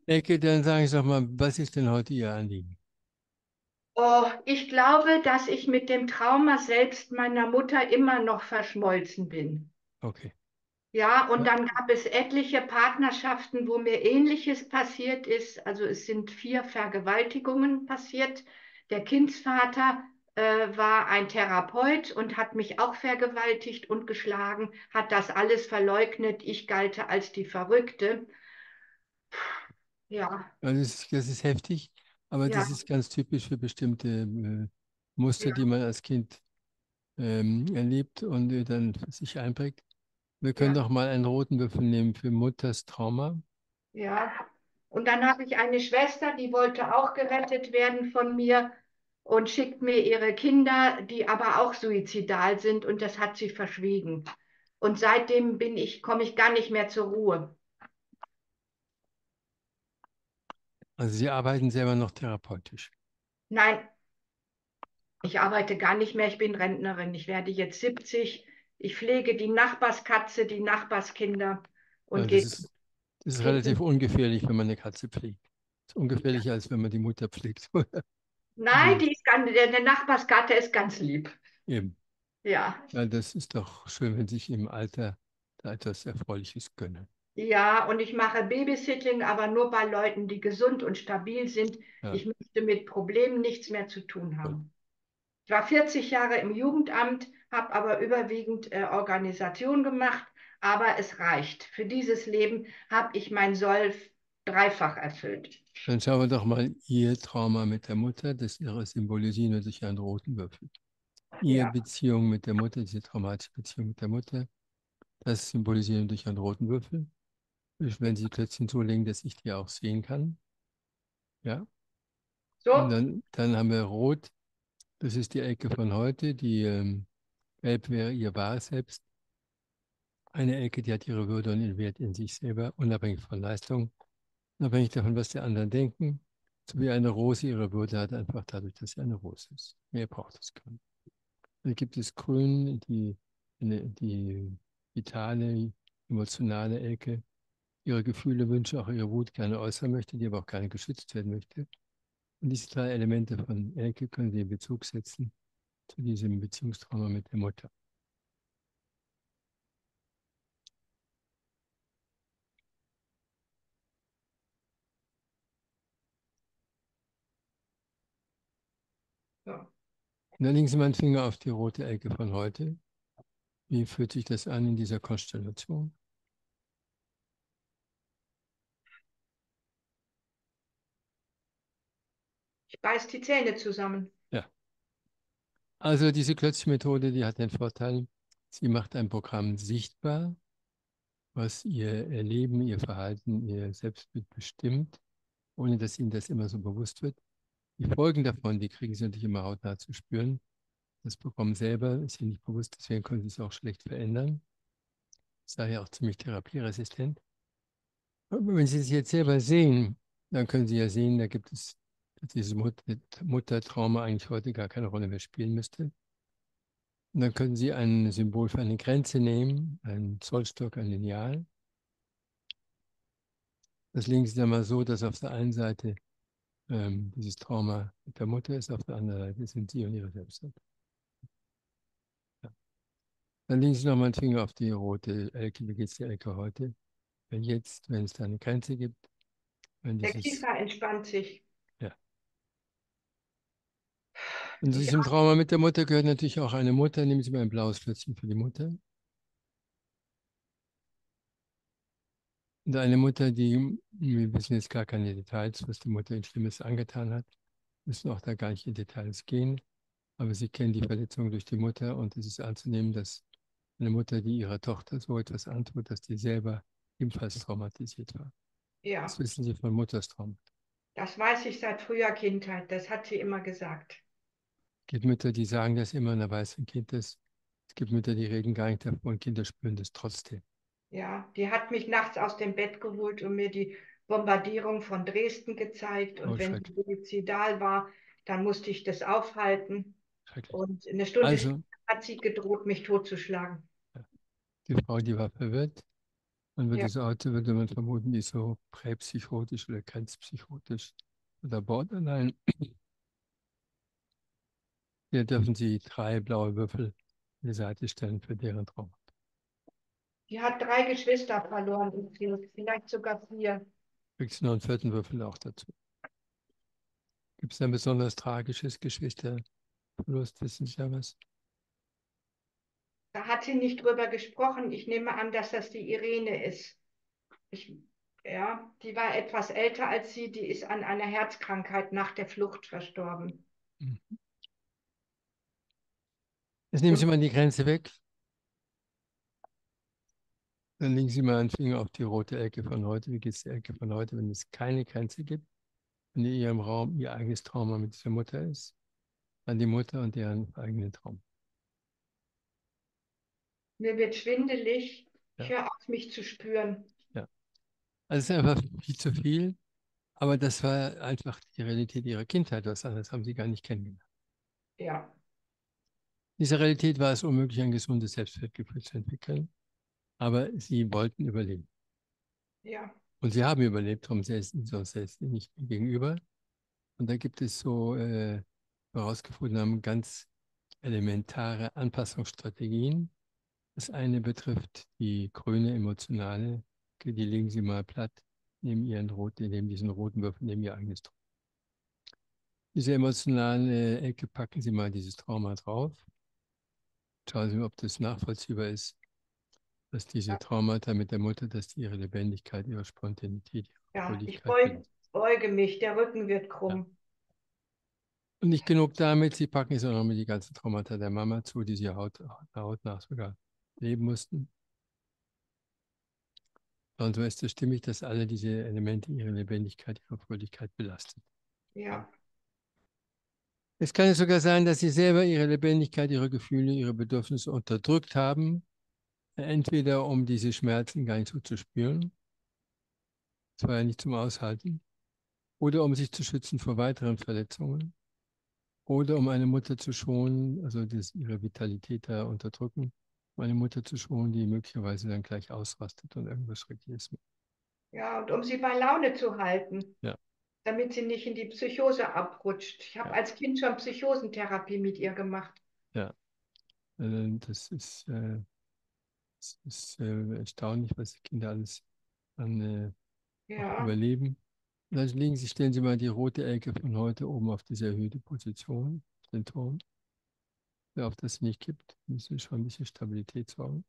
Ecke, dann sage ich doch mal, was ist denn heute Ihr Anliegen? Oh, ich glaube, dass ich mit dem Trauma selbst meiner Mutter immer noch verschmolzen bin. Okay. Ja, und Ja, dann gab es etliche Partnerschaften, wo mir Ähnliches passiert ist. Also es sind 4 Vergewaltigungen passiert. Der Kindsvater war ein Therapeut und hat mich auch vergewaltigt und geschlagen, hat das alles verleugnet. Ich galte als die Verrückte. Ja, also das ist heftig, aber ja, das ist ganz typisch für bestimmte Muster, die ja, man als Kind erlebt und dann sich einprägt. Wir können ja. doch mal einen roten Würfel nehmen für Mutters Trauma. Ja, und dann habe ich eine Schwester, die wollte auch gerettet werden von mir und schickt mir ihre Kinder, die aber auch suizidal sind und das hat sie verschwiegen. Und seitdem komme ich gar nicht mehr zur Ruhe. Also Sie arbeiten selber noch therapeutisch. Nein, ich arbeite gar nicht mehr, ich bin Rentnerin. Ich werde jetzt 70. Ich pflege die Nachbarskatze, die Nachbarskinder und Also das ist geht relativ nicht. ungefährlich, wenn man eine Katze pflegt. Ist ungefährlicher, als wenn man die Mutter pflegt. Nein, Gut, der Nachbarskater ist ganz lieb. eben. Ja. Ja, das ist doch schön, wenn sich im Alter da etwas Erfreuliches gönnen. Ja, und ich mache Babysitting, aber nur bei Leuten, die gesund und stabil sind. Ja, Ich möchte mit Problemen nichts mehr zu tun gut. haben. Ich war 40 Jahre im Jugendamt, habe aber überwiegend Organisation gemacht, aber es reicht. Für dieses Leben habe ich mein Soll dreifach erfüllt. Dann schauen wir doch mal Ihr Trauma mit der Mutter. Das Ihre symbolisieren wir durch einen roten Würfel. Ihre Ja, Beziehung mit der Mutter, diese traumatische Beziehung mit der Mutter, das symbolisieren wir durch einen roten Würfel. Wenn Sie plötzlich zulegen, dass ich die auch sehen kann. Ja. Und so, dann haben wir Rot, das ist die Ecke von heute. Die Gelb wäre Ihr wahres Selbst. Eine Ecke, die hat ihre Würde und ihren Wert in sich selber, unabhängig von Leistung, unabhängig davon, was die anderen denken. So wie eine Rose ihre Würde hat, einfach dadurch, dass sie eine Rose ist. Mehr braucht es gar nicht. Dann gibt es Grün, die vitale, emotionale Ecke, ihre Gefühle, Wünsche, auch ihre Wut gerne äußern möchte, die aber auch gerne geschützt werden möchte. Und diese 3 Elemente von Elke können Sie in Bezug setzen zu diesem Beziehungstrauma mit der Mutter. so. Und dann legen Sie meinen Finger auf die rote Ecke von heute. Wie fühlt sich das an in dieser Konstellation? Ich beiß die Zähne zusammen. Ja, also diese Klötzchen-Methode, die hat den Vorteil, sie macht ein Programm sichtbar, was Ihr Erleben, Ihr Verhalten, Ihr Selbstbild bestimmt, ohne dass Ihnen das immer so bewusst wird. Die Folgen davon, die kriegen Sie natürlich immer hautnah zu spüren. Das Programm selber ist Ihnen nicht bewusst, deswegen können Sie es auch schlecht verändern. Ist daher auch ziemlich therapieresistent. Aber wenn Sie es jetzt selber sehen, dann können Sie ja sehen, da gibt es, dass dieses Muttertrauma eigentlich heute gar keine Rolle mehr spielen müsste. Und dann können Sie ein Symbol für eine Grenze nehmen, einen Zollstock, ein Lineal. Das legen Sie dann mal so, dass auf der einen Seite dieses Trauma mit der Mutter ist, auf der anderen Seite sind Sie und Ihre Selbstwert. Ja. Dann legen Sie noch mal einen Finger auf die rote Elke. Wie geht es der Elke heute? Wenn jetzt, wenn es da eine Grenze gibt, wenn Der dieses, Kiefer entspannt sich. ja. Und zu Ich, diesem Trauma mit der Mutter gehört natürlich auch eine Mutter. Nehmen Sie mal ein blaues Plätzchen für die Mutter. Und eine Mutter, die, wir wissen jetzt gar keine Details, was die Mutter ihnen Schlimmes angetan hat, müssen auch da gar nicht in Details gehen. Aber Sie kennen die Verletzung durch die Mutter und es ist anzunehmen, dass eine Mutter, die ihrer Tochter so etwas antut, dass die selber ebenfalls traumatisiert war. Das ja, wissen Sie von Mutters Trauma. das weiß ich seit früher Kindheit. Das hat sie immer gesagt. Es gibt Mütter, die sagen das immer, und da weiß ein Kind das. Es gibt Mütter, die reden gar nicht davon, Kinder spüren das trotzdem. Ja, die hat mich nachts aus dem Bett geholt und mir die Bombardierung von Dresden gezeigt. Oh, Und wenn sie schrecklich. suizidal war, dann musste ich das aufhalten. Schrecklich. Und eine Stunde später Also, hat sie gedroht, mich totzuschlagen. ja, die Frau, die war verwirrt. Man würde Ja. es heute, würde man vermuten, die ist so präpsychotisch oder grenzpsychotisch oder Borderline. Hier dürfen Sie 3 blaue Würfel an die Seite stellen für deren Trauma. Die hat 3 Geschwister verloren, vielleicht sogar 4. Kriegst du noch einen 4. Würfel auch dazu. Gibt es ein besonders tragisches Geschwisterverlust? Wissen Sie da was? Da hat sie nicht drüber gesprochen. Ich nehme an, dass das die Irene ist. Ich, ja, die war etwas älter als sie. Die ist an einer Herzkrankheit nach der Flucht verstorben. Hm. Jetzt nehmen Sie Und mal die Grenze weg. Dann legen Sie mal einen Finger auf die rote Ecke von heute. Wie geht es der Ecke von heute, wenn es keine Grenze gibt? Wenn in Ihrem Raum Ihr eigenes Trauma mit dieser Mutter ist? An die Mutter und deren eigenen Traum. mir wird schwindelig. Ich Ja, höre auf, mich zu spüren. ja. Also es ist einfach viel zu viel, aber das war einfach die Realität Ihrer Kindheit. Was anderes haben Sie gar nicht kennengelernt. Ja, In dieser Realität war es unmöglich, ein gesundes Selbstwertgefühl zu entwickeln, aber Sie wollten überleben. ja, Und Sie haben überlebt, darum sonst säßen Sie nicht mehr gegenüber. Und da gibt es so herausgefunden haben, ganz elementare Anpassungsstrategien. Das eine betrifft die grüne emotionale, okay, die legen Sie mal platt neben diesen roten Würfel, neben Ihr eigenes Trauma. Diese emotionale Ecke packen Sie mal dieses Trauma drauf. Schauen Sie mal, ob das nachvollziehbar ist, dass diese ja. Traumata mit der Mutter, dass die ihre Lebendigkeit, ihre Spontanität, ihre Ja, ich Fröhlichkeit belastet. beuge mich. Der Rücken wird Ja. krumm. Und nicht genug damit, Sie packen es auch noch mit die ganzen Traumata der Mama zu, die Sie hautnah sogar leben mussten. Und so ist es stimmig, dass alle diese Elemente ihre Lebendigkeit, ihre Fröhlichkeit belastet haben. Ja, Es kann sogar sein, dass Sie selber Ihre Lebendigkeit, Ihre Gefühle, Ihre Bedürfnisse unterdrückt haben, entweder um diese Schmerzen gar nicht so zu spüren, das war ja nicht zum Aushalten, oder um sich zu schützen vor weiteren Verletzungen, oder um eine Mutter zu schonen, also ihre Vitalität da unterdrücken, um eine Mutter zu schonen, die möglicherweise dann gleich ausrastet und irgendwas Schreckliches macht. ja, und um sie bei Laune zu halten, Ja, damit sie nicht in die Psychose abrutscht. Ich habe ja, als Kind schon Psychosentherapie mit ihr gemacht. ja. Das ist erstaunlich, was die Kinder alles an auch Ja, überleben. Und dann stellen Sie mal die rote Ecke von heute oben auf diese erhöhte Position, den Turm. Wer auf das nicht kippt, müssen schon ein bisschen Stabilität sorgen.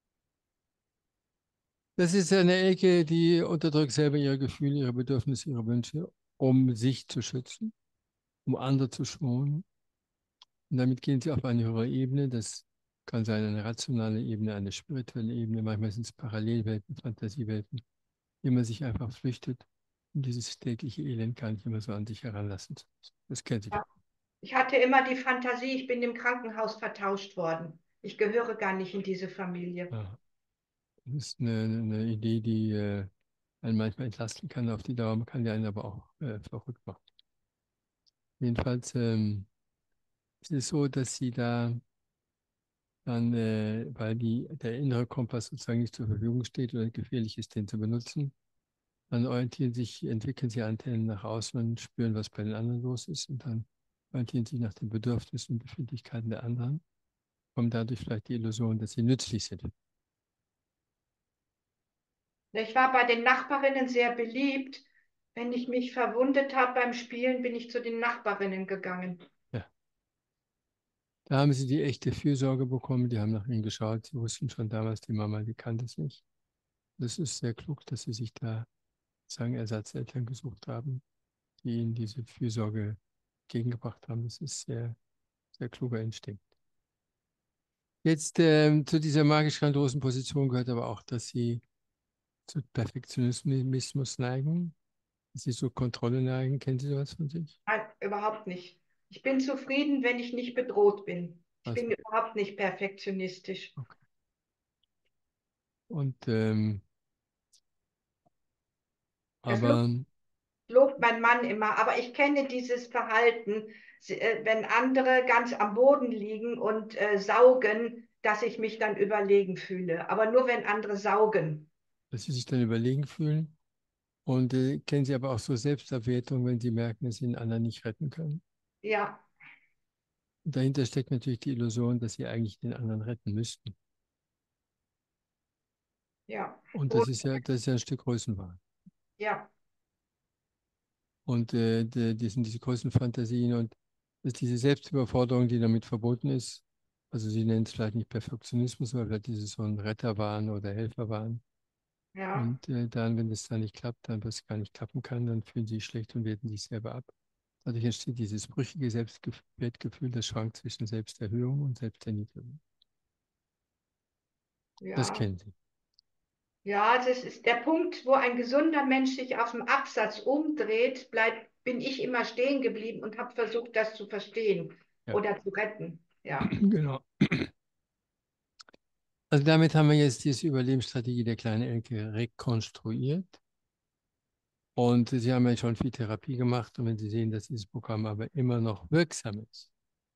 Das ist eine Ecke, die unterdrückt selber ihre Gefühle, ihre Bedürfnisse, ihre Wünsche, um sich zu schützen, um andere zu schonen. Und damit gehen sie auf eine höhere Ebene. Das kann sein eine rationale Ebene, eine spirituelle Ebene. Manchmal sind es Parallelwelten, Fantasiewelten, wie man sich einfach flüchtet, um dieses tägliche Elend gar nicht immer so an sich heranlassen zu müssen. Das kennen Sie ja. doch. Ich hatte immer die Fantasie, ich bin im Krankenhaus vertauscht worden. Ich gehöre gar nicht in diese Familie. Ja. Das ist eine Idee, die einen manchmal entlasten kann auf die Dauer, man kann die einen aber auch verrückt machen. Jedenfalls es ist so, dass sie da dann, weil der innere Kompass sozusagen nicht zur Verfügung steht oder gefährlich ist, den zu benutzen, dann entwickeln sie Antennen nach außen und spüren, was bei den anderen los ist und dann orientieren sie nach den Bedürfnissen und Befindlichkeiten der anderen, kommen dadurch vielleicht die Illusion, dass sie nützlich sind. Ich war bei den Nachbarinnen sehr beliebt. Wenn ich mich verwundet habe beim Spielen, bin ich zu den Nachbarinnen gegangen. Ja. Da haben sie die echte Fürsorge bekommen, die haben nach ihnen geschaut, sie wussten schon damals, die Mama, die kannte es nicht. Das ist sehr klug, dass sie sich da sagen Ersatzeltern gesucht haben, die ihnen diese Fürsorge gegengebracht haben. Das ist sehr, sehr kluger Instinkt. Jetzt zu dieser magisch grandiosen Position gehört aber auch, dass sie zu Perfektionismus neigen, dass sie zur Kontrolle neigen. Kennen Sie sowas von sich? Nein, überhaupt nicht. Ich bin zufrieden, wenn ich nicht bedroht bin. Ich Also, bin überhaupt nicht perfektionistisch. okay. Und Das aber lobt mein Mann immer, aber ich kenne dieses Verhalten, wenn andere ganz am Boden liegen und saugen, dass ich mich dann überlegen fühle. Aber nur wenn andere saugen. dass Sie sich dann überlegen fühlen. Und kennen Sie aber auch so Selbstabwertung, wenn Sie merken, dass Sie den anderen nicht retten können. Ja, Und dahinter steckt natürlich die Illusion, dass Sie eigentlich den anderen retten müssten. ja. Und Und, das ist ja ein Stück Größenwahn. ja, Und die sind diese Größenfantasien und das ist diese Selbstüberforderung, die damit verbunden ist. Also Sie nennen es vielleicht nicht Perfektionismus, aber vielleicht ist es so ein Retterwahn oder Helferwahn. ja, Und dann, wenn es dann nicht klappt, dann was gar nicht klappen kann, dann fühlen Sie sich schlecht und werten sich selber ab. Dadurch entsteht dieses brüchige Selbstwertgefühl, das schwankt zwischen Selbsterhöhung und Selbsterniedrigung. Das ja. kennen Sie. Ja, das ist der Punkt, wo ein gesunder Mensch sich auf dem Absatz umdreht, bin ich immer stehen geblieben und habe versucht, das zu verstehen Ja, oder zu retten. Ja, genau. Also damit haben wir jetzt diese Überlebensstrategie der kleinen Elke rekonstruiert. Und Sie haben ja schon viel Therapie gemacht. Und wenn Sie sehen, dass dieses Programm aber immer noch wirksam ist,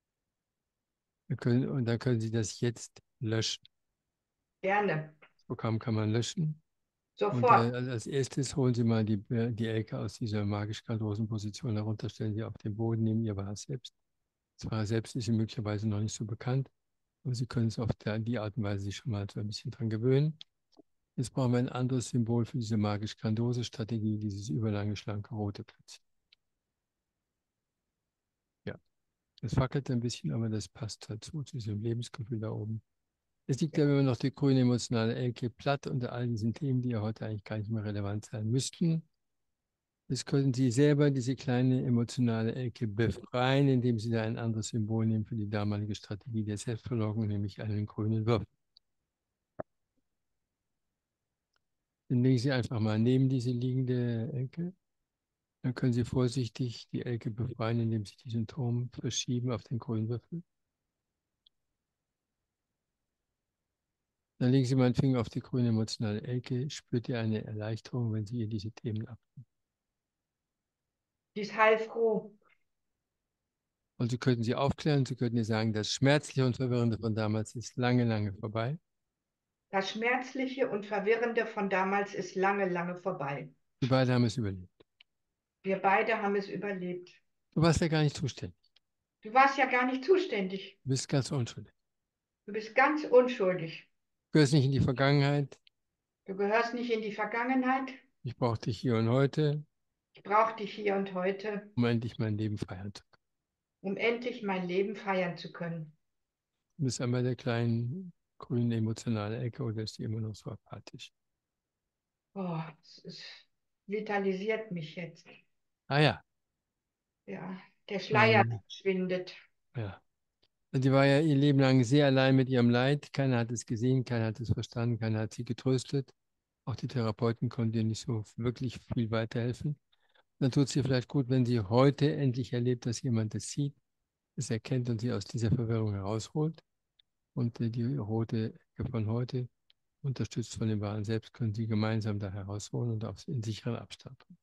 dann können Sie das jetzt löschen. gerne. Das Programm kann man löschen. Und Sofort. als erstes holen Sie mal die Elke aus dieser magisch grandiosen Position herunter, stellen Sie auf den Boden neben Ihr wahres Selbst. Das wahre Selbst ist Ihnen möglicherweise noch nicht so bekannt, aber Sie können es auf die Art und Weise sich schon mal so ein bisschen dran gewöhnen. Jetzt brauchen wir ein anderes Symbol für diese magisch grandiose Strategie, dieses überlange, schlanke, rote Plätzchen. Ja, das fackelt ein bisschen, aber das passt dazu, zu diesem Lebensgefühl da oben. Es liegt ja immer noch die grüne emotionale Elke platt unter all diesen Themen, die ja heute eigentlich gar nicht mehr relevant sein müssten. Jetzt können Sie selber diese kleine emotionale Elke befreien, indem Sie da ein anderes Symbol nehmen für die damalige Strategie der Selbstverleugnung, nämlich einen grünen Würfel. Den legen Sie einfach mal neben diese liegende Elke. Dann können Sie vorsichtig die Elke befreien, indem Sie diesen Turm verschieben auf den grünen Würfel. Dann legen Sie mal einen Finger auf die grüne emotionale Elke. Spürt ihr eine Erleichterung, wenn Sie ihr diese Themen ab? Die ist heilfroh. Und Sie könnten sie aufklären, Sie könnten ihr sagen, das Schmerzliche und Verwirrende von damals ist lange, lange vorbei. Das Schmerzliche und Verwirrende von damals ist lange, lange vorbei. Die beiden haben es überlebt. Wir beide haben es überlebt. Du warst ja gar nicht zuständig. Du warst ja gar nicht zuständig. Du bist ganz unschuldig. Du bist ganz unschuldig. Du gehörst nicht in die Vergangenheit. Du gehörst nicht in die Vergangenheit. Ich brauche dich hier und heute, Ich brauche dich hier und heute, um endlich mein Leben feiern zu können. um endlich mein Leben feiern zu können. Du bist einmal der kleinen grünen emotionale Ecke oder ist die immer noch so apathisch? Oh, es vitalisiert mich jetzt. Ah ja, Ja, der Schleier mein, schwindet. ja. Und die war ja ihr Leben lang sehr allein mit ihrem Leid. Keiner hat es gesehen, keiner hat es verstanden, keiner hat sie getröstet. Auch die Therapeuten konnten ihr nicht so wirklich viel weiterhelfen. Dann tut es ihr vielleicht gut, wenn sie heute endlich erlebt, dass jemand das sieht, es erkennt und sie aus dieser Verwirrung herausholt. Und die rote Ecke von heute, unterstützt von dem wahren Selbst, können sie gemeinsam da herausholen und auf in sicheren Abstand bringen.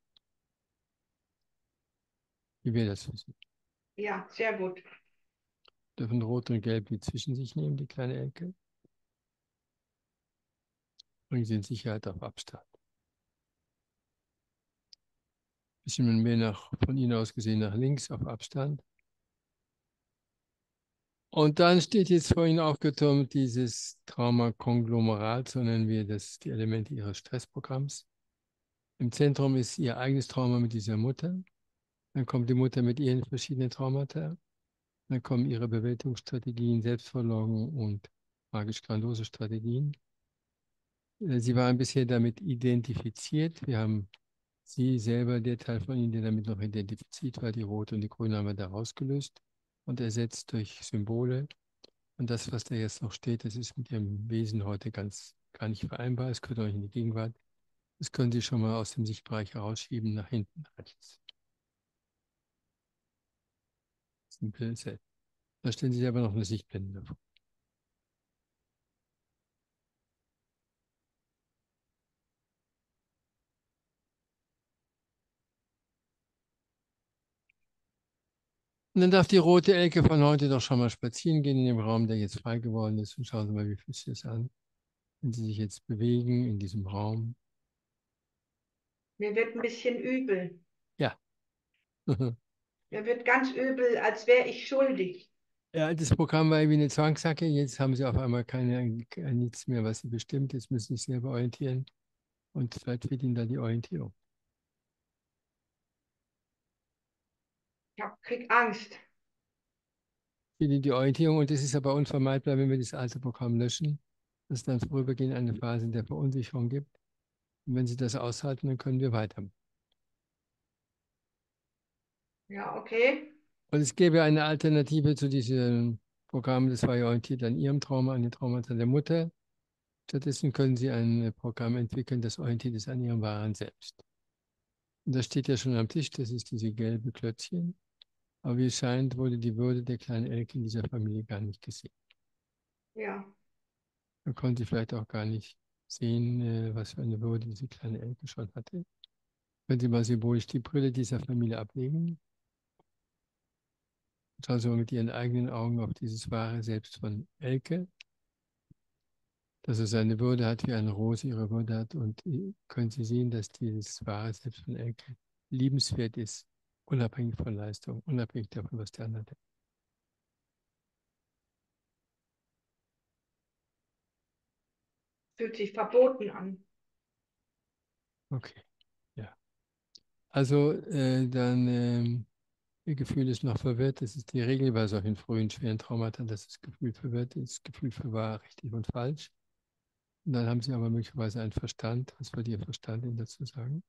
Wie wäre das für Sie? Ja, sehr gut. Dürfen Rot und Gelb die zwischen sich nehmen, die kleine Ecke? Bringen sie in Sicherheit auf Abstand. Bisschen mehr von Ihnen aus gesehen nach links auf Abstand. Und dann steht jetzt vor Ihnen aufgetürmt dieses Trauma-Konglomerat, so nennen wir das, die Elemente Ihres Stressprogramms. Im Zentrum ist Ihr eigenes Trauma mit dieser Mutter. Dann kommt die Mutter mit ihren verschiedenen Traumata. Dann kommen Ihre Bewältigungsstrategien, Selbstverleugnung und magisch-grandiose Strategien. Sie waren bisher damit identifiziert. Wir haben Sie selber, der Teil von Ihnen, der damit noch identifiziert war, die rote und die grüne, haben wir da rausgelöst und ersetzt durch Symbole. Und das, was da jetzt noch steht, das ist mit Ihrem Wesen heute ganz gar nicht vereinbar. Es gehört auch nicht in die Gegenwart. Das können Sie schon mal aus dem Sichtbereich herausschieben, nach hinten rechts. Simple Set. Da stellen Sie sich aber noch eine Sichtblende davor. Und dann darf die rote Elke von heute doch schon mal spazieren gehen in dem Raum, der jetzt frei geworden ist. Und schauen Sie mal, wie fühlt sich das an? wenn Sie sich jetzt bewegen in diesem Raum. Mir wird ein bisschen übel. Ja. Mir wird ganz übel, als wäre ich schuldig. Ja, das Programm war wie eine Zwangssacke. Jetzt haben Sie auf einmal nichts mehr, was Sie bestimmt. Jetzt müssen Sie sich selber orientieren. Und vielleicht fehlt Ihnen da die Orientierung. Krieg Angst. Fehlt Ihnen die Orientierung und das ist aber unvermeidbar, wenn wir das alte Programm löschen, dass es dann vorübergehend eine Phase der Verunsicherung gibt. Und wenn Sie das aushalten, dann können wir weitermachen. Ja, okay. Und es gäbe eine Alternative zu diesem Programm, das war ja orientiert an Ihrem Trauma, an den Traumata der Mutter. Stattdessen können Sie ein Programm entwickeln, das orientiert ist an Ihrem wahren Selbst. Und das steht ja schon am Tisch, das ist diese gelbe Klötzchen. Aber wie es scheint, wurde die Würde der kleinen Elke in dieser Familie gar nicht gesehen. Ja, Man konnte vielleicht auch gar nicht sehen, was für eine Würde diese kleine Elke schon hatte. Können Sie mal symbolisch die Brille dieser Familie ablegen? Schauen Sie mal mit Ihren eigenen Augen auf dieses wahre Selbst von Elke, dass er seine Würde hat, wie eine Rose ihre Würde hat. Und können Sie sehen, dass dieses wahre Selbst von Elke liebenswert ist, unabhängig von Leistung, unabhängig davon, was der andere denkt. fühlt sich verboten an. Okay, ja. Also dann, Ihr Gefühl ist noch verwirrt. Das ist die Regel bei solchen frühen, schweren Traumata, dass das Gefühl verwirrt ist, das Gefühl für wahr, richtig und falsch. Und dann haben Sie aber möglicherweise einen Verstand. Was wird Ihr Verstand Ihnen dazu sagen?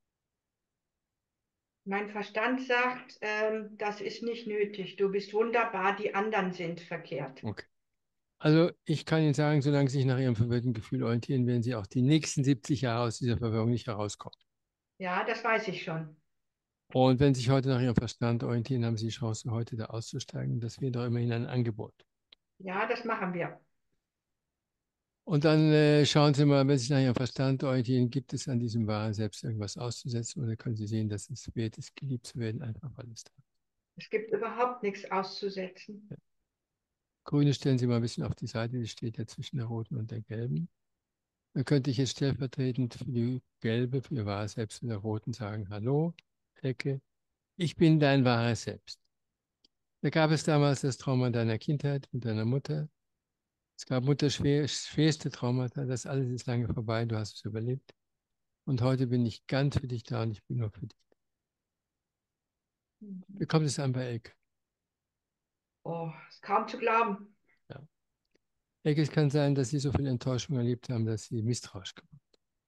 Mein Verstand sagt, das ist nicht nötig. Du bist wunderbar, die anderen sind verkehrt. Okay. Also ich kann Ihnen sagen, solange Sie sich nach Ihrem verwirrten Gefühl orientieren, werden Sie auch die nächsten 70 Jahre aus dieser Verwirrung nicht herauskommen. Ja, das weiß ich schon. Und wenn Sie sich heute nach Ihrem Verstand orientieren, haben Sie die Chance, heute da auszusteigen. Das wäre doch immerhin ein Angebot. Ja, das machen wir. Und dann schauen Sie mal, wenn Sie sich nach Ihrem Verstand orientieren, gibt es an diesem wahren Selbst irgendwas auszusetzen oder können Sie sehen, dass es wert ist, geliebt zu werden, einfach weil es da ist. Es gibt überhaupt nichts auszusetzen. Ja. Grüne stellen Sie mal ein bisschen auf die Seite, die steht ja zwischen der roten und der gelben. Dann könnte ich jetzt stellvertretend für die gelbe, für Ihr wahres Selbst in der roten sagen, hallo, Ecke, ich bin dein wahres Selbst. Da gab es damals das Trauma deiner Kindheit mit deiner Mutter. Es gab schwerste Traumata, das alles ist lange vorbei, du hast es überlebt. Und heute bin ich ganz für dich da und ich bin nur für dich. Wie Mhm. kommt es an bei Elke? Oh, ist kaum zu glauben. Ja. Elke, es kann sein, dass sie so viel Enttäuschung erlebt haben, dass sie misstrauisch geworden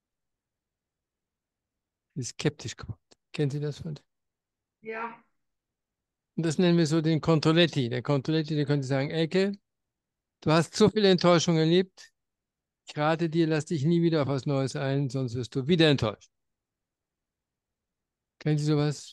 ist, skeptisch geworden. Kennen Sie das von dir? Ja, Und das nennen wir so den Controletti. Der Controletti, der könnte sagen, Elke, du hast so viel Enttäuschung erlebt, ich rate dir, lass dich nie wieder auf was Neues ein, sonst wirst du wieder enttäuscht. Kennen Sie sowas?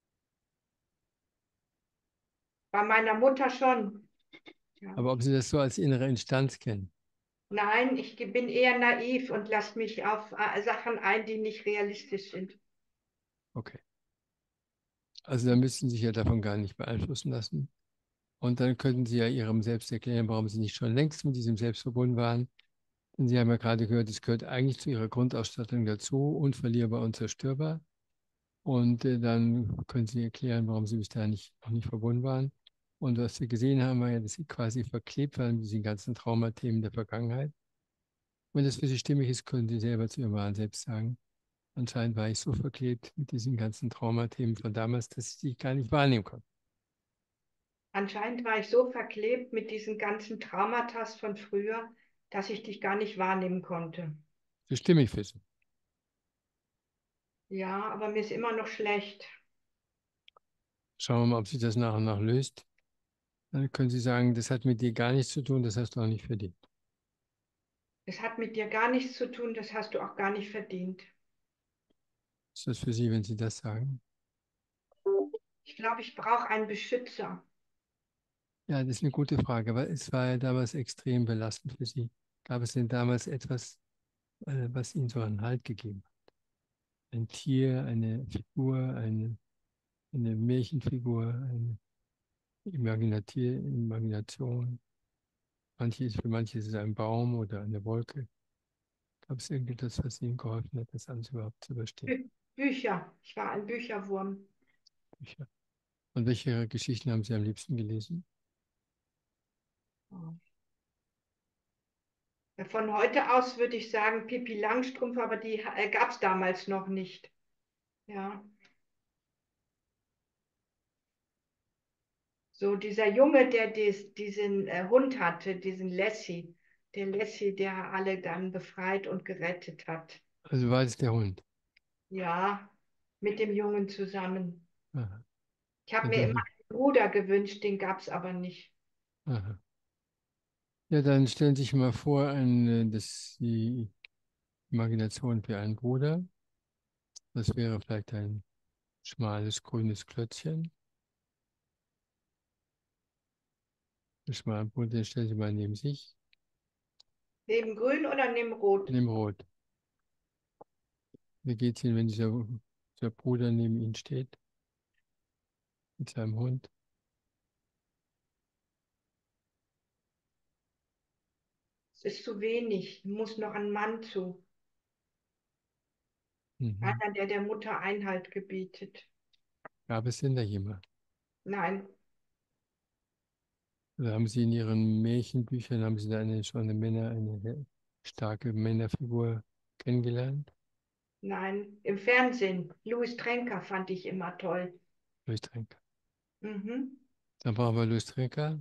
bei meiner Mutter schon. Ja. Aber ob Sie das so als innere Instanz kennen? Nein, ich bin eher naiv und lasse mich auf Sachen ein, die nicht realistisch sind. Okay. Also dann müssten Sie sich ja davon gar nicht beeinflussen lassen. Und dann könnten Sie ja Ihrem Selbst erklären, warum Sie nicht schon längst mit diesem Selbst verbunden waren. Denn Sie haben ja gerade gehört, es gehört eigentlich zu Ihrer Grundausstattung dazu, unverlierbar und zerstörbar. Und dann können Sie erklären, warum Sie bis dahin noch nicht verbunden waren. Und was wir gesehen haben, war ja, dass Sie quasi verklebt waren mit diesen ganzen Traumathemen der Vergangenheit. Wenn das für Sie stimmig ist, können Sie selber zu Ihrem wahren Selbst sagen. Anscheinend war ich so verklebt mit diesen ganzen Traumathemen von damals, dass ich sie gar nicht wahrnehmen konnte. Anscheinend war ich so verklebt mit diesen ganzen Traumata von früher, dass ich dich gar nicht wahrnehmen konnte. Das ist stimmig für Sie. Ja, aber mir ist immer noch schlecht. Schauen wir mal, ob sich das nach und nach löst. Dann können Sie sagen, das hat mit dir gar nichts zu tun, das hast du auch nicht verdient. Es hat mit dir gar nichts zu tun, das hast du auch gar nicht verdient. Ist das für Sie, wenn Sie das sagen? Ich glaube, ich brauche einen Beschützer. Ja, das ist eine gute Frage, weil es war ja damals extrem belastend für Sie. Gab es denn damals etwas, was Ihnen so einen Halt gegeben hat? Ein Tier, eine Figur, eine Märchenfigur, eine Imagination. Für manche ist es ein Baum oder eine Wolke. Gab es irgendetwas, was Ihnen geholfen hat, das alles überhaupt zu überstehen? Bücher. Ich war ein Bücherwurm. Bücher. Und welche Geschichten haben Sie am liebsten gelesen? Von heute aus würde ich sagen Pippi Langstrumpf, aber die gab es damals noch nicht. Ja. So dieser Junge, der diesen Hund hatte, diesen Lassie, der Lassie, der alle dann befreit und gerettet hat. Also war es der Hund. Ja, mit dem Jungen zusammen. Aha. Ich habe Ja, mir immer einen Bruder gewünscht, den gab es aber nicht. aha. Ja, dann stellen Sie sich mal vor, dass die Imagination für einen Bruder, das wäre vielleicht ein schmales grünes Klötzchen. Ein schmaler Bruder, den stellen Sie mal neben sich, Neben Grün oder neben Rot? neben Rot. Wie geht es Ihnen, wenn dieser Bruder neben Ihnen steht, mit seinem Hund? Es ist zu wenig, muss noch ein Mann zu. Mhm. Einer, der der Mutter Einhalt gebietet. Gab es denn da jemand? Nein, Oder haben Sie in Ihren Märchenbüchern, haben Sie da eine starke Männerfigur kennengelernt? nein. Im Fernsehen, Louis Trenker fand ich immer toll. Louis Trenker. Mhm. Dann brauchen wir Louis Trenker.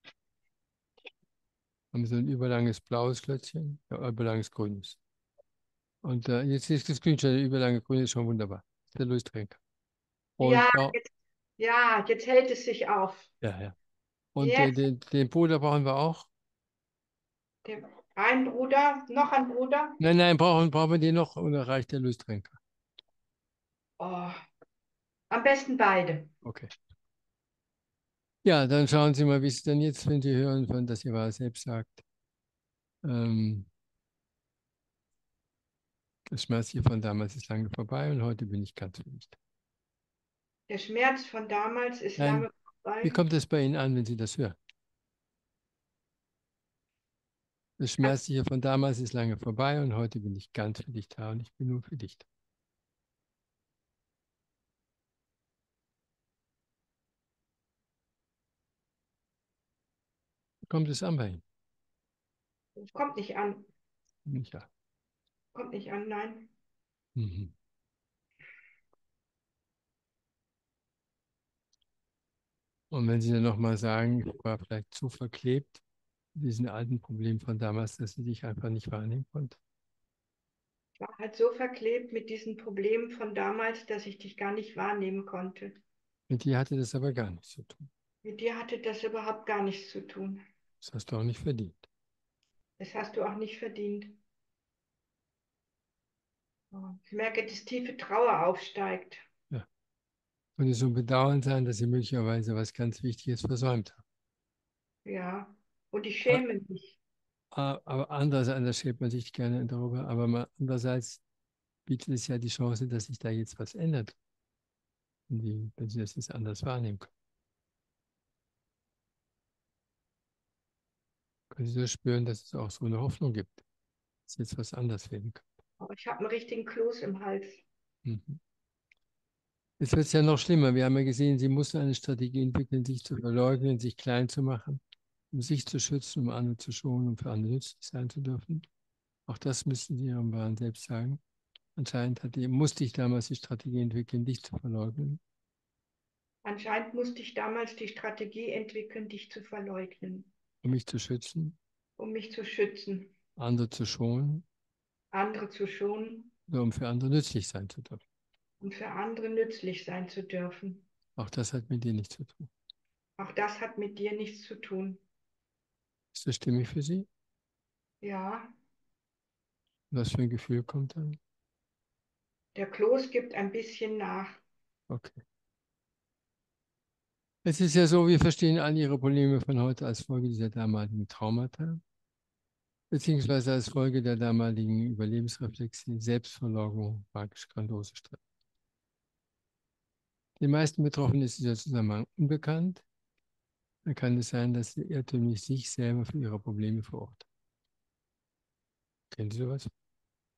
Haben Sie ein überlanges blaues Klötzchen? Ja, überlanges grünes. Und jetzt ist das Grün schon, der überlange Grün ist schon wunderbar. Das ist der Louis Trenker. Und Ja, brau jetzt hält es sich auf. ja, ja. Und Jetzt, den Bruder brauchen wir auch. dem, ein Bruder, noch ein Bruder. Nein, nein, brauchen wir den noch oder reicht der Louis Trenker? Oh, am besten beide. Okay. Ja, dann schauen Sie mal, wie es denn jetzt, wenn Sie hören, von dass Ihr selbst sagt, ähm, das Schmerz hier von damals ist lange vorbei und heute bin ich ganz für dich. Der Schmerz von damals ist Nein, lange wie vorbei. kommt es bei Ihnen an, wenn Sie das hören? Das Schmerz hier von damals ist lange vorbei und heute bin ich ganz für dich da und ich bin nur für dich da. Wie kommt es an bei Ihnen? Kommt nicht an. Ja. Kommt nicht an, nein. Mhm. Und wenn Sie dann nochmal sagen, ich war vielleicht zu verklebt, mit diesen alten Problemen von damals, dass Sie dich einfach nicht wahrnehmen konnten. Ich war halt so verklebt mit diesen Problemen von damals, dass ich dich gar nicht wahrnehmen konnte. Mit dir hatte das aber gar nichts zu tun. Mit dir hatte das überhaupt gar nichts zu tun. Das hast du auch nicht verdient. Das hast du auch nicht verdient. Oh, ich merke, dass tiefe Trauer aufsteigt. Ja. Und es so ein Bedauern sein, dass Sie möglicherweise was ganz Wichtiges versäumt haben. Ja, und ich A- schäme mich. Aber andererseits schämt man sich gerne darüber, aber andererseits bietet es ja die Chance, dass sich da jetzt was ändert, wenn Sie das jetzt anders wahrnehmen können. Können Sie so spüren, dass es auch so eine Hoffnung gibt, dass jetzt was anders werden kann. Aber ich habe einen richtigen Kloß im Hals. Mhm. Jetzt wird es ja noch schlimmer. Wir haben ja gesehen, Sie mussten eine Strategie entwickeln, sich zu verleugnen, sich klein zu machen, um sich zu schützen, um andere zu schonen, um für andere nützlich sein zu dürfen. Auch das müssten Sie Ihrem wahren Selbst sagen. Anscheinend musste ich damals die Strategie entwickeln, dich zu verleugnen, Anscheinend musste ich damals die Strategie entwickeln, dich zu verleugnen, um mich zu schützen, um mich zu schützen, andere zu schonen, andere zu schonen oder um für andere nützlich sein zu dürfen. und für andere nützlich sein zu dürfen. Auch das hat mit dir nichts zu tun. Auch das hat mit dir nichts zu tun. Ist das stimmig für Sie? Ja, Was für ein Gefühl kommt dann? der Kloß gibt ein bisschen nach. Okay. Es ist ja so, wir verstehen all Ihre Probleme von heute als Folge dieser damaligen Traumata, beziehungsweise als Folge der damaligen Überlebensreflexe, Selbstverleugnung, magisch grandiose Stress. Den meisten Betroffenen ist dieser Zusammenhang unbekannt. Dann kann es sein, dass sie irrtümlich sich selber für ihre Probleme verurteilen. Kennen Sie sowas?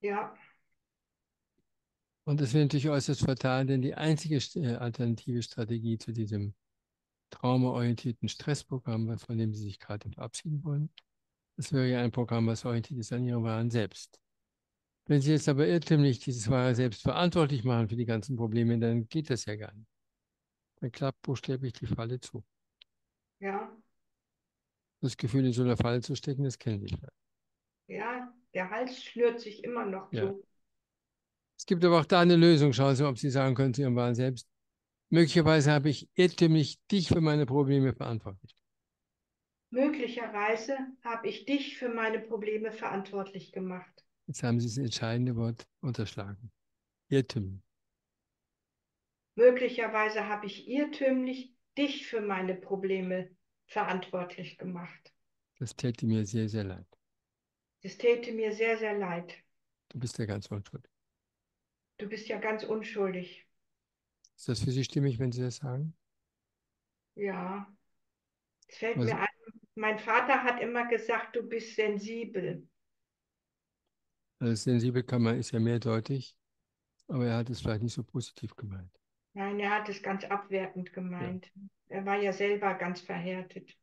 Ja, Und das wäre natürlich äußerst fatal, denn die einzige alternative Strategie zu diesem traumaorientierten Stressprogramm, von dem Sie sich gerade verabschieden wollen, das wäre ja ein Programm, was orientiert ist an Ihrem wahren Selbst. Wenn Sie jetzt aber irrtümlich dieses wahre Selbst verantwortlich machen für die ganzen Probleme, dann geht das ja gar nicht. Dann klappt buchstäblich die Falle zu. ja, Das Gefühl, in so einer Falle zu stecken, das kennen Sie vielleicht. ja, der Hals schnürt sich immer noch Ja. zu. Es gibt aber auch da eine Lösung. Schauen Sie, ob Sie sagen können zu Ihrem wahren Selbst, möglicherweise habe ich irrtümlich dich für meine Probleme verantwortlich. Möglicherweise habe ich dich für meine Probleme verantwortlich gemacht. Jetzt haben Sie das entscheidende Wort unterschlagen. Irrtümlich. Möglicherweise habe ich irrtümlich dich für meine Probleme verantwortlich gemacht. Das täte mir sehr, sehr leid. Es täte mir sehr, sehr leid. Du bist ja ganz unschuldig. Du bist ja ganz unschuldig. Ist das für Sie stimmig, wenn Sie das sagen? Ja, es fällt Also, mir ein, mein Vater hat immer gesagt, du bist sensibel. sensibel kann man, ist ja mehrdeutig, aber er hat es vielleicht nicht so positiv gemeint. Nein, er hat es ganz abwertend Ja. gemeint. Er war ja selber ganz verhärtet.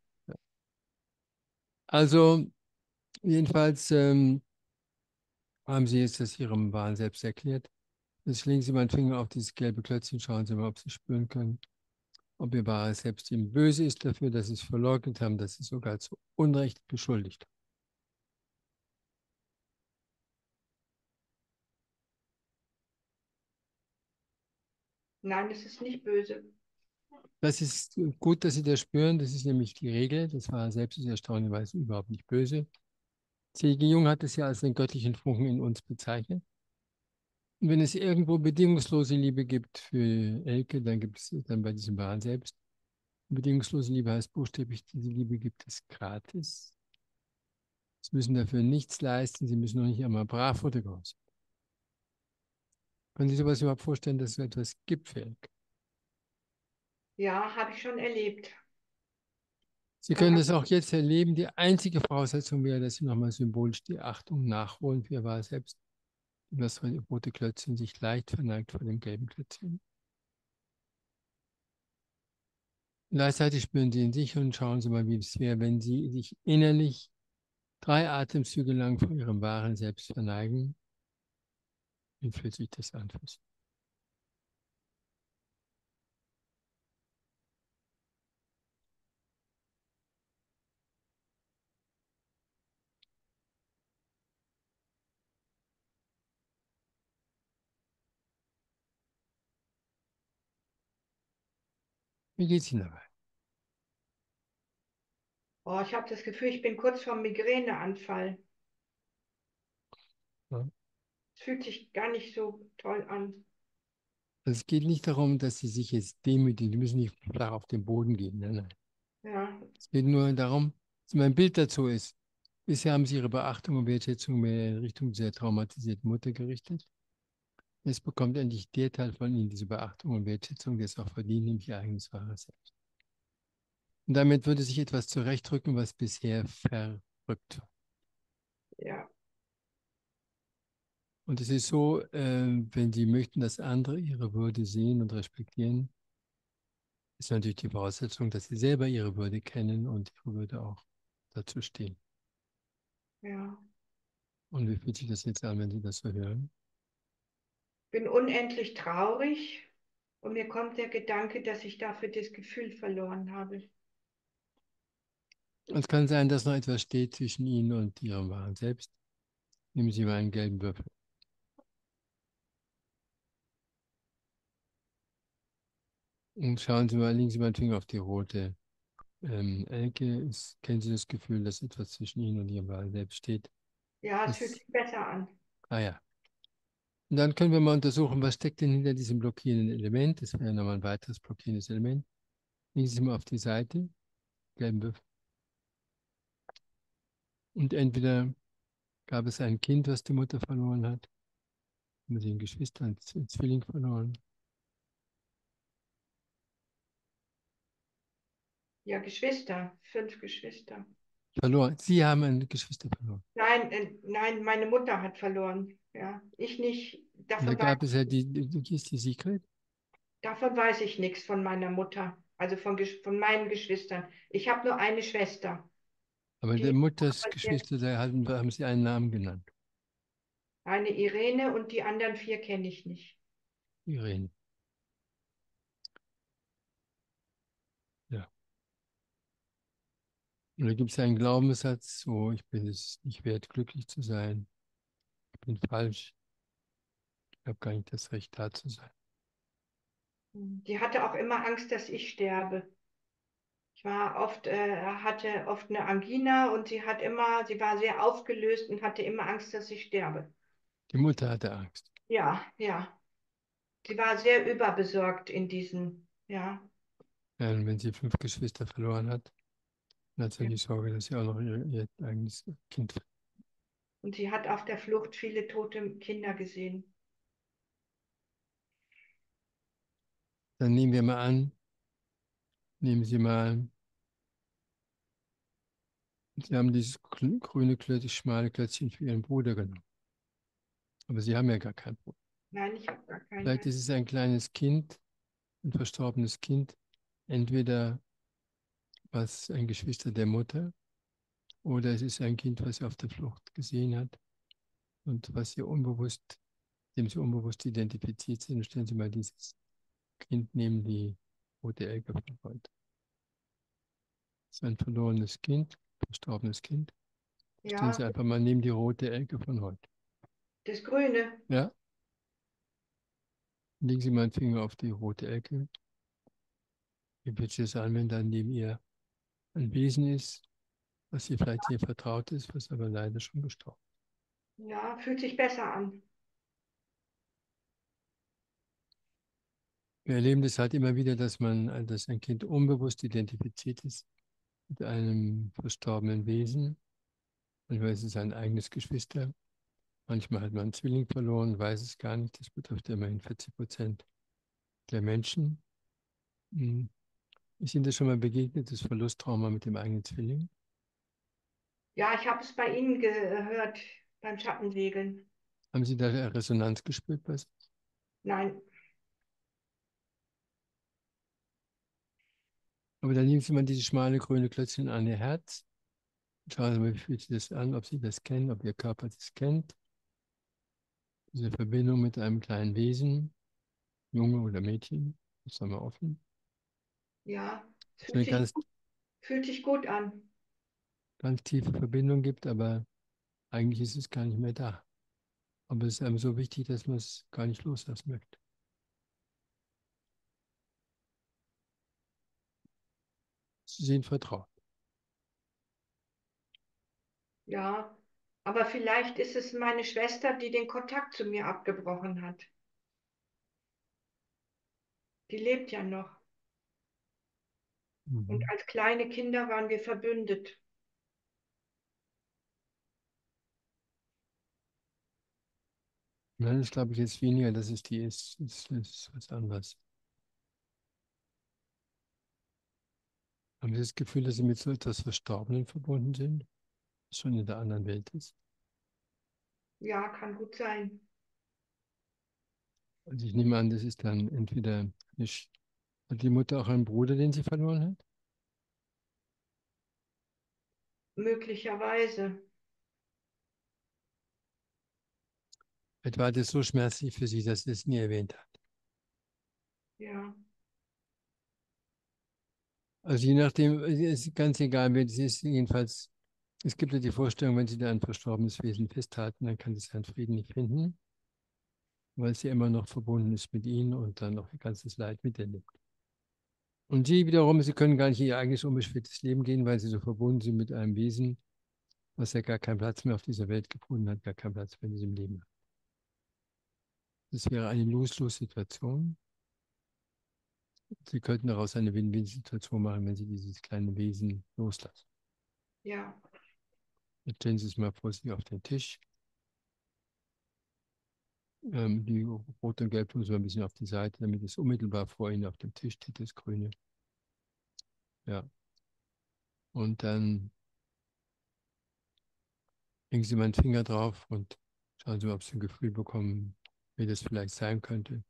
Also, jedenfalls haben Sie jetzt das Ihrem wahren Selbst erklärt. Jetzt legen Sie mal den Finger auf dieses gelbe Klötzchen, schauen Sie mal, ob Sie spüren können, ob Ihr wahres Selbst Ihnen böse ist dafür, dass Sie es verleugnet haben, dass Sie es sogar zu Unrecht beschuldigt haben. Nein, es ist nicht böse. Das ist gut, dass Sie das spüren. Das ist nämlich die Regel. Das wahre Selbst ist erstaunlicherweise überhaupt nicht böse. C.G. Jung hat es ja als den göttlichen Funken in uns bezeichnet. Und wenn es irgendwo bedingungslose Liebe gibt für Elke, dann gibt es dann bei diesem wahren Selbst. Bedingungslose Liebe heißt buchstäblich, diese Liebe gibt es gratis. Sie müssen dafür nichts leisten, Sie müssen noch nicht einmal brav oder groß. Können Sie sich sowas überhaupt vorstellen, dass es so etwas gibt für Elke? Ja, habe ich schon erlebt. Sie Kann können man, das auch jetzt erleben. Die einzige Voraussetzung wäre, dass Sie nochmal symbolisch die Achtung nachholen für Ihr wahres Selbst. Und das rote Klötzchen sich leicht verneigt vor dem gelben Klötzchen. Gleichzeitig spüren Sie in sich und schauen Sie mal, wie es wäre, wenn Sie sich innerlich 3 Atemzüge lang vor Ihrem wahren Selbst verneigen. Wie fühlt sich das an für Sie? Wie geht es Ihnen dabei? oh, ich habe das Gefühl, ich bin kurz vorm Migräneanfall. Ja. Es fühlt sich gar nicht so toll an. Also es geht nicht darum, dass Sie sich jetzt demütigen. Sie müssen nicht flach auf den Boden gehen. Nein, nein. Ja, Es geht nur darum, dass mein Bild dazu ist. Bisher haben Sie Ihre Beachtung und Wertschätzung mehr in Richtung dieser traumatisierten Mutter gerichtet. Jetzt bekommt endlich der Teil von Ihnen diese Beachtung und Wertschätzung, der es auch verdient, nämlich Ihr eigenes wahres Selbst. Und damit würde sich etwas zurechtrücken, was bisher verrückt war. ja, Und es ist so, wenn Sie möchten, dass andere Ihre Würde sehen und respektieren, ist natürlich die Voraussetzung, dass Sie selber Ihre Würde kennen und Ihre Würde auch dazu stehen. ja. Und wie fühlt sich das jetzt an, wenn Sie das so hören? Bin unendlich traurig und mir kommt der Gedanke, dass ich dafür das Gefühl verloren habe. Es kann sein, dass noch etwas steht zwischen Ihnen und Ihrem wahren Selbst. Nehmen Sie mal einen gelben Würfel. Und schauen Sie mal, legen Sie mal den Finger auf die rote Elke. Kennen Sie das Gefühl, dass etwas zwischen Ihnen und Ihrem wahren Selbst steht? Ja, es fühlt Das, sich besser an. ah ja. Und dann können wir mal untersuchen, was steckt denn hinter diesem blockierenden Element. Das wäre nochmal ein weiteres blockierendes Element. Legen Sie mal auf die Seite, gelben Würfel. Und entweder gab es ein Kind, was die Mutter verloren hat, haben Sie einen Geschwister, einen Zwilling verloren. Ja, Geschwister, 5 Geschwister. Verloren. Sie haben ein Geschwister verloren. Nein, nein, meine Mutter hat verloren. Ja, ich nicht. Und da gab es ja die ist die Sigrid, Davon weiß ich nichts von meiner Mutter, also von meinen Geschwistern. Ich habe nur eine Schwester, aber der die Mutters Geschwister, da haben sie einen Namen genannt, eine Irene und die anderen vier kenne ich nicht. Irene. Ja. Und da gibt es einen Glaubenssatz, so, ich bin es nicht wert, glücklich zu sein, ich bin falsch, ich habe gar nicht das Recht, da zu sein. Die hatte auch immer Angst, dass ich sterbe. Hatte oft eine Angina und sie war sehr aufgelöst und hatte immer Angst, dass ich sterbe. Die Mutter hatte Angst. Ja, ja. Sie war sehr überbesorgt in ja, Ja, und wenn sie 5 Geschwister verloren hat, dann hat sie ja. die Sorge, dass sie auch noch ihr eigenes Kind. Und sie hat auf der Flucht viele tote Kinder gesehen. Dann nehmen wir mal an, nehmen Sie mal, Sie haben dieses grüne, schmale Klötzchen für Ihren Bruder genommen. Aber Sie haben ja gar keinen Bruder. Nein, ich habe gar Vielleicht keine. ist es ein kleines Kind, ein verstorbenes Kind, entweder was ein Geschwister der Mutter oder es ist ein Kind, was sie auf der Flucht gesehen hat und was sie unbewusst, dem sie unbewusst identifiziert sind. Stellen Sie mal dieses Kind neben die rote Ecke von heute. Das ist ein verlorenes Kind, verstorbenes Kind. Stellen Ja, Sie einfach mal neben die rote Ecke von heute. das Grüne. Ja, legen Sie mal einen Finger auf die rote Ecke. Wie wird es an, wenn da neben ihr ein Wesen ist, was ihr vielleicht hier vertraut ist, was aber leider schon gestorben Ja, fühlt sich besser an. ist. Wir erleben das halt immer wieder, dass ein Kind unbewusst identifiziert ist mit einem verstorbenen Wesen. Manchmal ist es ein eigenes Geschwister. Manchmal hat man einen Zwilling verloren, weiß es gar nicht. Das betrifft immerhin 40% der Menschen. Hm. Ist Ihnen das schon mal begegnet, das Verlusttrauma mit dem eigenen Zwilling? Ja, ich habe es bei Ihnen gehört, beim Schattensegeln. Haben Sie da Resonanz gespürt bei sich? Nein, Aber dann nehmen Sie mal dieses schmale grüne Klötzchen an Ihr Herz. Schauen Sie mal, wie fühlt sich das an, ob Sie das kennen, ob Ihr Körper das kennt. Diese Verbindung mit einem kleinen Wesen, Junge oder Mädchen, das ist einmal offen. ja, es Es ist eine fühlt sich gut an. ganz tiefe Verbindung gibt, aber eigentlich ist es gar nicht mehr da. Aber es ist einem so wichtig, dass man es gar nicht loslassen möchte. Sie sind vertraut. Ja, aber vielleicht ist es meine Schwester, die den Kontakt zu mir abgebrochen hat. Die lebt ja noch. Und Mhm. als kleine Kinder waren wir verbündet. Nein, das glaube ich jetzt weniger, dass es die ist. Das ist was anderes. Haben Sie das Gefühl, dass Sie mit so etwas Verstorbenen verbunden sind, was schon in der anderen Welt ist? Ja, kann gut sein. Also ich nehme an, das ist dann entweder nicht. Hat die Mutter auch einen Bruder, den sie verloren hat? Möglicherweise. Vielleicht war das so schmerzlich für sie, dass sie es nie erwähnt hat. Ja, Also je nachdem, es ist ganz egal, wer es ist, jedenfalls, es gibt ja die Vorstellung, wenn sie da ein verstorbenes Wesen festhalten, dann kann es seinen Frieden nicht finden, weil sie immer noch verbunden ist mit ihnen und dann noch ihr ganzes Leid miterlebt. Und sie wiederum, sie können gar nicht ihr eigenes unbeschwertes Leben gehen, weil sie so verbunden sind mit einem Wesen, was ja gar keinen Platz mehr auf dieser Welt gefunden hat, gar keinen Platz mehr in diesem Leben hat. Das wäre eine Lose-Lose-Situation. Sie könnten daraus eine Win-Win-Situation machen, wenn Sie dieses kleine Wesen loslassen. ja, Jetzt stellen Sie es mal vor sich auf den Tisch. Die rote und gelbe tun Sie mal ein bisschen auf die Seite, damit es unmittelbar vor Ihnen auf dem Tisch steht, das Grüne. Ja. Und dann legen Sie mal einen Finger drauf und Schauen Sie, ob Sie ein Gefühl bekommen, wie das vielleicht sein könnte.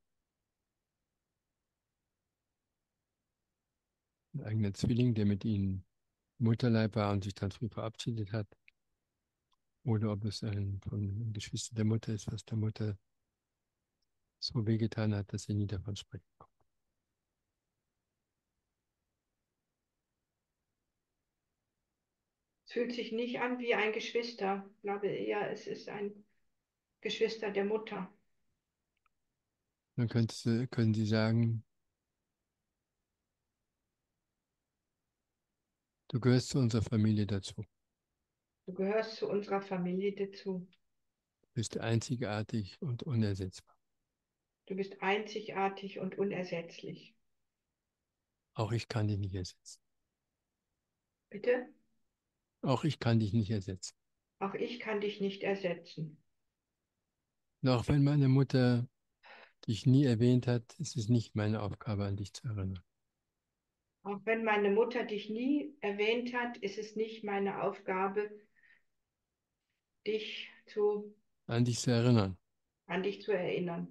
Ein eigener Zwilling, der mit Ihnen im Mutterleib war und sich dann früh verabschiedet hat. Oder ob es ein Geschwister der Mutter ist, was der Mutter so wehgetan hat, dass sie nie davon sprechen konnte. Es fühlt sich nicht an wie ein Geschwister. Ich glaube eher, es ist ein Geschwister der Mutter. Dann können Sie sagen, du gehörst zu unserer Familie dazu. Du gehörst zu unserer Familie dazu. Du bist einzigartig und unersetzbar. Du bist einzigartig und unersetzlich. Auch ich kann dich nicht ersetzen. Bitte? Auch ich kann dich nicht ersetzen. Auch ich kann dich nicht ersetzen. Und auch wenn meine Mutter dich nie erwähnt hat, ist es nicht meine Aufgabe, an dich zu erinnern. Auch wenn meine Mutter dich nie erwähnt hat, ist es nicht meine Aufgabe, dich zu, An dich zu erinnern. an dich zu erinnern.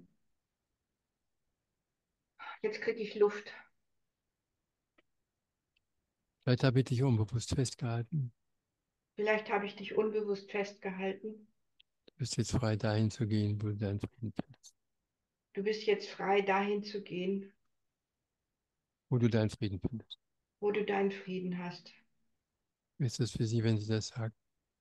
Jetzt kriege ich Luft. Vielleicht habe ich dich unbewusst festgehalten. Vielleicht habe ich dich unbewusst festgehalten. Du bist jetzt frei, dahin zu gehen, wo du deinen Frieden findest. Du bist jetzt frei, dahin zu gehen, Wo du deinen Frieden findest. wo du deinen Frieden hast. Wie ist das für Sie, wenn Sie das sagen?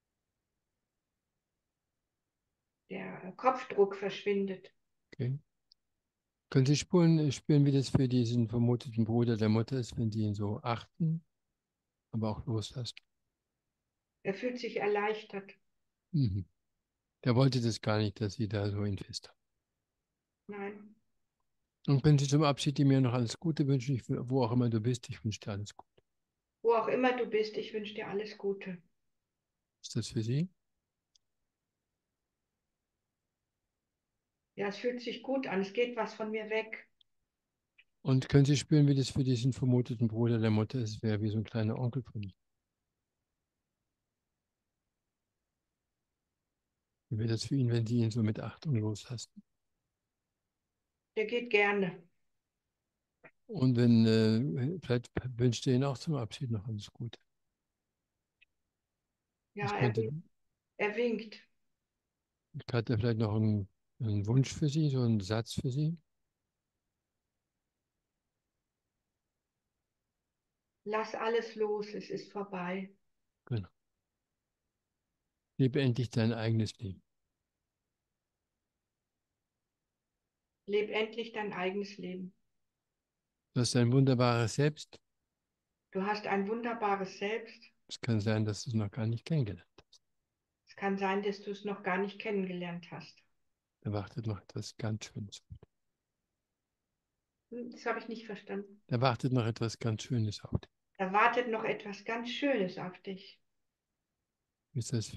Der Kopfdruck verschwindet. Okay. Können Sie spüren, wie das für diesen vermuteten Bruder der Mutter ist, wenn Sie ihn so achten, aber auch loslassen? Er fühlt sich erleichtert. Mhm. Der wollte das gar nicht, dass Sie da so ihn fest haben. Nein. Und können Sie zum Abschied mir noch alles Gute wünschen, wo auch immer du bist, ich wünsche dir alles Gute. Wo auch immer du bist, ich wünsche dir alles Gute. Ist das für Sie? Ja, es fühlt sich gut an. Es geht was von mir weg. Und können Sie spüren, wie das für diesen vermuteten Bruder der Mutter ist? Wäre wie so ein kleiner Onkel von ihm. Wie wäre das für ihn, wenn Sie ihn so mit Achtung loslassen? Der geht gerne. Und wenn, vielleicht wünscht er Ihnen auch zum Abschied noch alles Gute. Ja, Was könnte, er winkt. hat er vielleicht noch einen Wunsch für Sie, so einen Satz für Sie? Lass alles los, es ist vorbei. Genau. Lebe endlich dein eigenes Leben. Leb endlich dein eigenes Leben. Du hast ein wunderbares Selbst. Du hast ein wunderbares Selbst. Es kann sein, dass du es noch gar nicht kennengelernt hast. Es kann sein, dass du es noch gar nicht kennengelernt hast. Da wartet noch etwas ganz Schönes. Das habe ich nicht verstanden. Da wartet noch etwas ganz Schönes auf dich. Da wartet noch etwas ganz Schönes auf dich. Ist das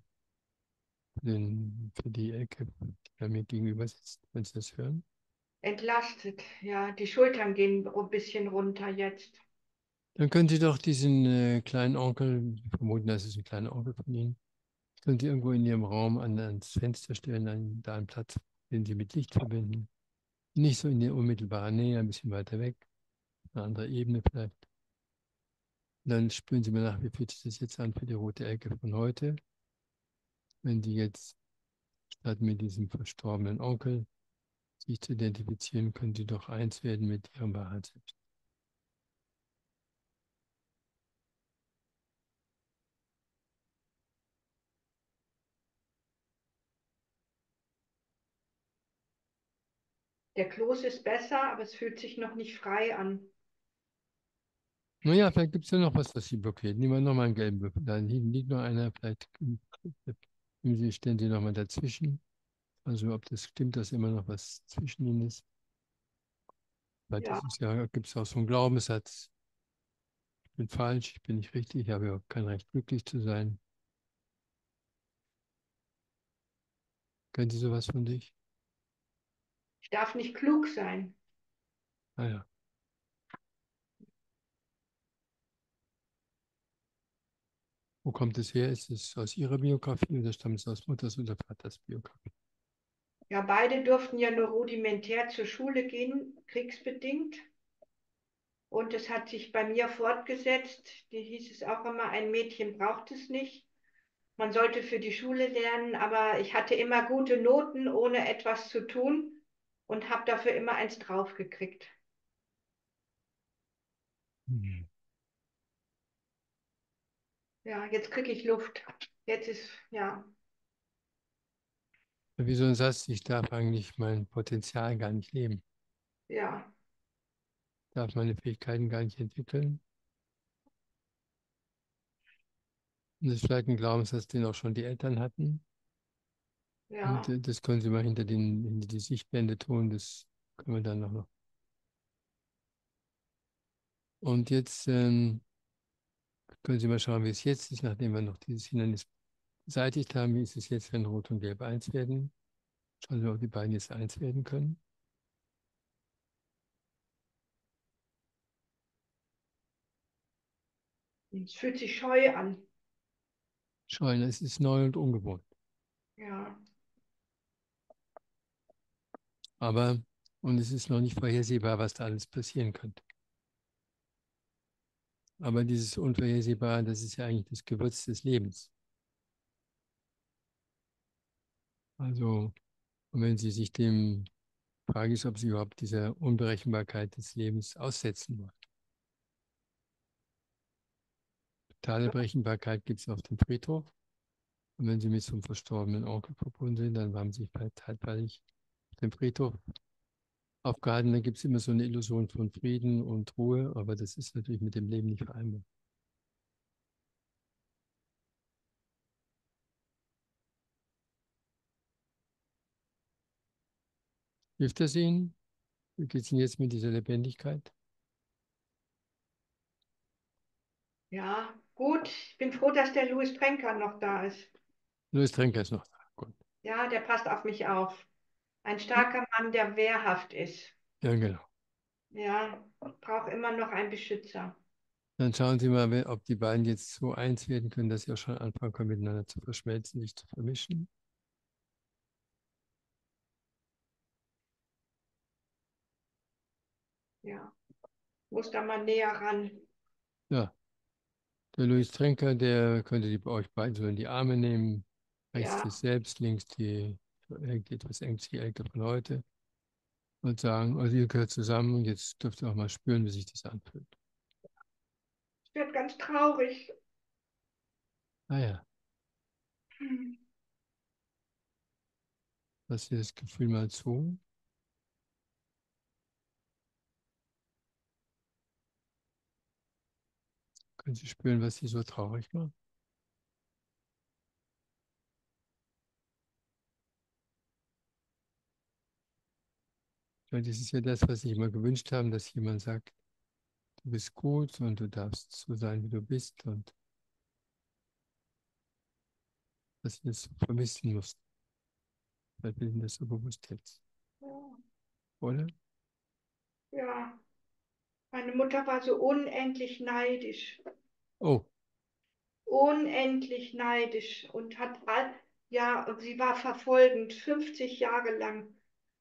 für die Ecke, die bei mir gegenüber sitzt, wenn Sie das hören? Entlastet, ja, die Schultern gehen ein bisschen runter jetzt. Dann können Sie doch diesen kleinen Onkel, wir vermuten, das ist ein kleiner Onkel von Ihnen, können Sie irgendwo in Ihrem Raum ans Fenster stellen, da einen Platz, den Sie mit Licht verbinden. Nicht so in der unmittelbaren Nähe, ein bisschen weiter weg, eine andere Ebene vielleicht. Und dann spüren Sie mir nach, wie fühlt sich das jetzt an für die rote Ecke von heute, wenn Sie jetzt statt mit diesem verstorbenen Onkel sich zu identifizieren, können Sie doch eins werden mit Ihrem wahren Selbst. Der Kloß ist besser, aber es fühlt sich noch nicht frei an. Naja, vielleicht gibt es ja noch was, was Sie blockiert. Nehmen wir nochmal einen gelben Würfel. Da liegt noch einer, vielleicht stellen Sie nochmal dazwischen. Also ob das stimmt, dass immer noch was zwischen ihnen ist. Weil Ja, das ist ja, gibt es auch so einen Glaubenssatz, ich bin falsch, ich bin nicht richtig, ich habe ja kein Recht, glücklich zu sein. Kennen Sie sowas von sich? ich darf nicht klug sein. Naja. Wo kommt es her? Ist es aus Ihrer Biografie oder stammt es aus Mutters oder Vaters Biografie? Ja, beide durften ja nur rudimentär zur Schule gehen, kriegsbedingt. Und es hat sich bei mir fortgesetzt. Die hieß es auch immer, ein Mädchen braucht es nicht. Man sollte für die Schule lernen, aber ich hatte immer gute Noten, ohne etwas zu tun und habe dafür immer eins draufgekriegt. Hm. Ja, jetzt kriege ich Luft. Jetzt ist, ja, Wie so ein Satz, ich darf eigentlich mein Potenzial gar nicht leben, ja, darf meine Fähigkeiten gar nicht entwickeln. Und das ist vielleicht ein Glaubenssatz, den auch schon die Eltern hatten. Und ja. das können Sie mal hinter die Sichtblende tun, das können wir dann noch. Und jetzt können Sie mal schauen, wie es jetzt ist, nachdem wir noch dieses Hindernis beseitigt haben. Wie ist es jetzt, wenn Rot und Gelb eins werden? Schauen Sie mal, ob die beiden jetzt eins werden können. Es fühlt sich scheu an. Schauen, es ist neu und ungewohnt. Ja, Aber, und es ist noch nicht vorhersehbar, was da alles passieren könnte. Aber dieses Unvorhersehbare, das ist ja eigentlich das Gewürz des Lebens. Also, und wenn Sie sich dem, frage ich, ob Sie überhaupt dieser Unberechenbarkeit des Lebens aussetzen wollen. Totale Berechenbarkeit gibt es auf dem Friedhof. Und wenn Sie mit so einem verstorbenen Onkel verbunden sind, dann haben Sie vielleicht zeitweilig auf dem Friedhof aufgehalten. Da gibt es immer so eine Illusion von Frieden und Ruhe, aber das ist natürlich mit dem Leben nicht vereinbar. Hilft das Ihnen? Wie geht es Ihnen jetzt mit dieser Lebendigkeit? ja, gut. Ich bin froh, dass der Louis Trenker noch da ist. Louis Trenker ist noch da. Gut. Ja, der passt auf mich auf. Ein starker Mann, der wehrhaft ist. Ja, genau. Ja, braucht immer noch einen Beschützer. Dann schauen Sie mal, ob die beiden jetzt so eins werden können, dass sie auch schon anfangen können, miteinander zu verschmelzen, sich zu vermischen. Ja, muss da mal näher ran. Ja, der Louis Trenker, der könnte die bei euch beiden so in die Arme nehmen. Rechts Ja, das Selbst, links die etwas ängstliche Ecke von heute und sagen, also ihr gehört zusammen und jetzt dürft ihr auch mal spüren, wie sich das anfühlt. ich werde ganz traurig. Ah ja, Hm. lass dir das Gefühl mal zu. Können Sie spüren, was Sie so traurig macht? Weil das ist ja das, was Sie immer gewünscht haben, dass jemand sagt, du bist gut und du darfst so sein, wie du bist und dass Sie das vermissen mussten, weil wir Ihnen das so bewusst jetzt, oder? Ja, meine Mutter war so unendlich neidisch. Oh, Unendlich neidisch und hat all, ja, und sie war verfolgend, 50 Jahre lang.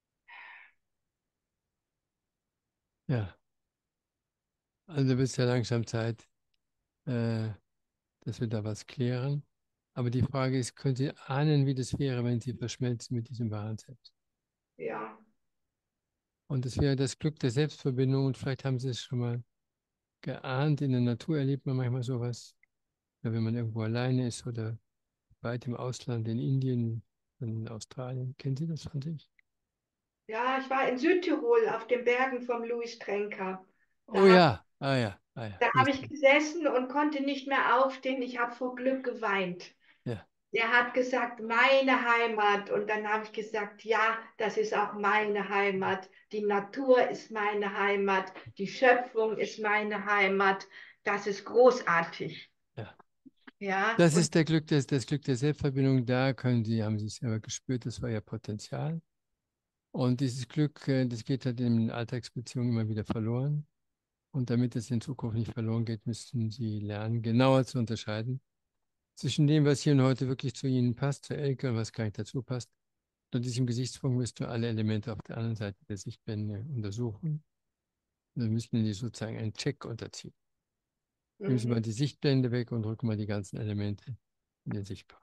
ja. Also wird es ja langsam Zeit, äh, dass wir da was klären. Aber die Frage ist, können Sie ahnen, wie das wäre, wenn Sie verschmelzen mit diesem wahren Selbst? Ja, Und das wäre das Glück der Selbstverbindung. Und vielleicht haben Sie es schon mal geahnt. In der Natur erlebt man manchmal sowas. Ja, wenn man irgendwo alleine ist oder weit im Ausland, in Indien, in Australien. Kennen Sie das von sich? ja, ich war in Südtirol auf den Bergen vom Louis Trenker. Oh Da, ja, ah ja, da habe jetzt. ich gesessen und konnte nicht mehr aufstehen. Ich habe vor Glück geweint. Ja, Er hat gesagt, meine Heimat. Und dann habe ich gesagt, ja, das ist auch meine Heimat. Die Natur ist meine Heimat. Die Schöpfung ist meine Heimat. Das ist großartig. ja. Ja, Das und ist das Glück der Selbstverbindung. Da können Sie, haben Sie es selber gespürt, das war Ihr Potenzial. Und dieses Glück, das geht halt in Alltagsbeziehungen immer wieder verloren. Und damit es in Zukunft nicht verloren geht, müssen Sie lernen, genauer zu unterscheiden, zwischen dem, was hier und heute wirklich zu Ihnen passt, zur Elke und was gar nicht dazu passt. Unter diesem Gesichtspunkt müsst ihr alle Elemente auf der anderen Seite der Sichtblende untersuchen. Dann müssen Sie sozusagen einen Check unterziehen. Nehmen Sie Mhm. mal die Sichtblende weg und drücken mal die ganzen Elemente in den Sichtbereich.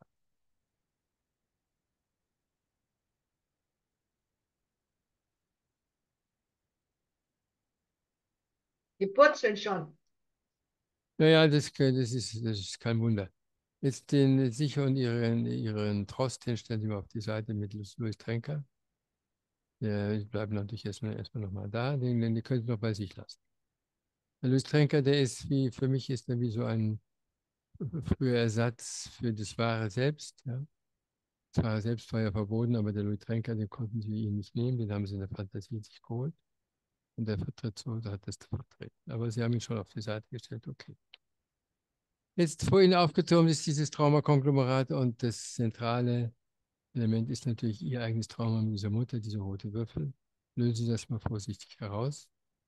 Die purzeln schon. Naja, das ist kein Wunder. Jetzt den sichern Ihren Trost, den stellen Sie mal auf die Seite mit Louis Trenker. Der bleibt natürlich erstmal nochmal da, den können Sie noch bei sich lassen. Der Louis Trenker, der ist wie, für mich ist er wie so ein früher Ersatz für das wahre Selbst. Ja. Das wahre Selbst war ja verboten, aber der Louis Trenker, den konnten Sie ihn nicht nehmen, den haben Sie in der Fantasie sich geholt. Und der vertritt so, der hat das vertreten. Aber Sie haben ihn schon auf die Seite gestellt, okay. Jetzt vor Ihnen aufgeturmt ist dieses Traumakonglomerat und das zentrale Element ist natürlich Ihr eigenes Trauma mit dieser Mutter, diese rote Würfel. Lösen Sie das mal vorsichtig heraus.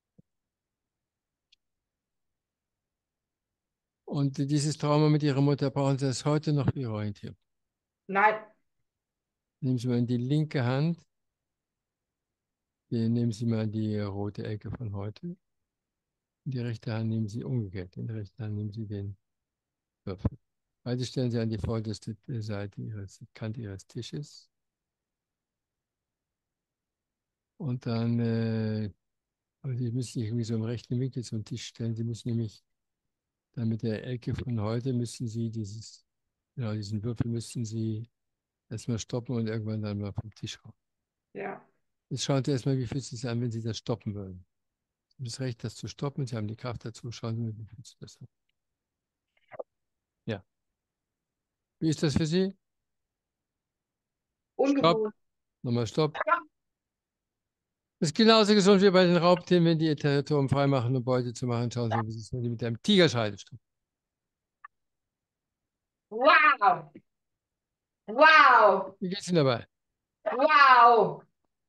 Und dieses Trauma mit Ihrer Mutter, brauchen Sie das heute noch für Ihre Orientierung. Nein. Nehmen Sie mal in die linke Hand, nehmen Sie mal die rote Ecke von heute. In die rechte Hand nehmen Sie umgekehrt. In die rechte Hand nehmen Sie den Würfel. Beide stellen Sie an die vorderste Seite Kante Ihres Tisches. Und dann, aber Sie müssen sich irgendwie so im rechten Winkel zum Tisch stellen. Sie müssen nämlich dann mit der Ecke von heute müssen Sie genau, diesen Würfel müssen Sie erstmal stoppen und irgendwann dann mal vom Tisch hauen. Ja. Jetzt schauen Sie erstmal, wie fühlt es sich an, wenn Sie das stoppen würden. Sie haben das Recht, das zu stoppen. Sie haben die Kraft dazu. Schauen Sie mal, wie fühlt sich das an. Ja. Wie ist das für Sie? Stopp. Ungewohnt. Nochmal Stopp. Das ist genauso gesund wie bei den Raubtieren, wenn die ihr Territorium freimachen, um Beute zu machen. Schauen Sie mal, wie Sie es mit einem Tigerscheitel stoppen. Wow. Wow. Wie geht es Ihnen dabei? Wow.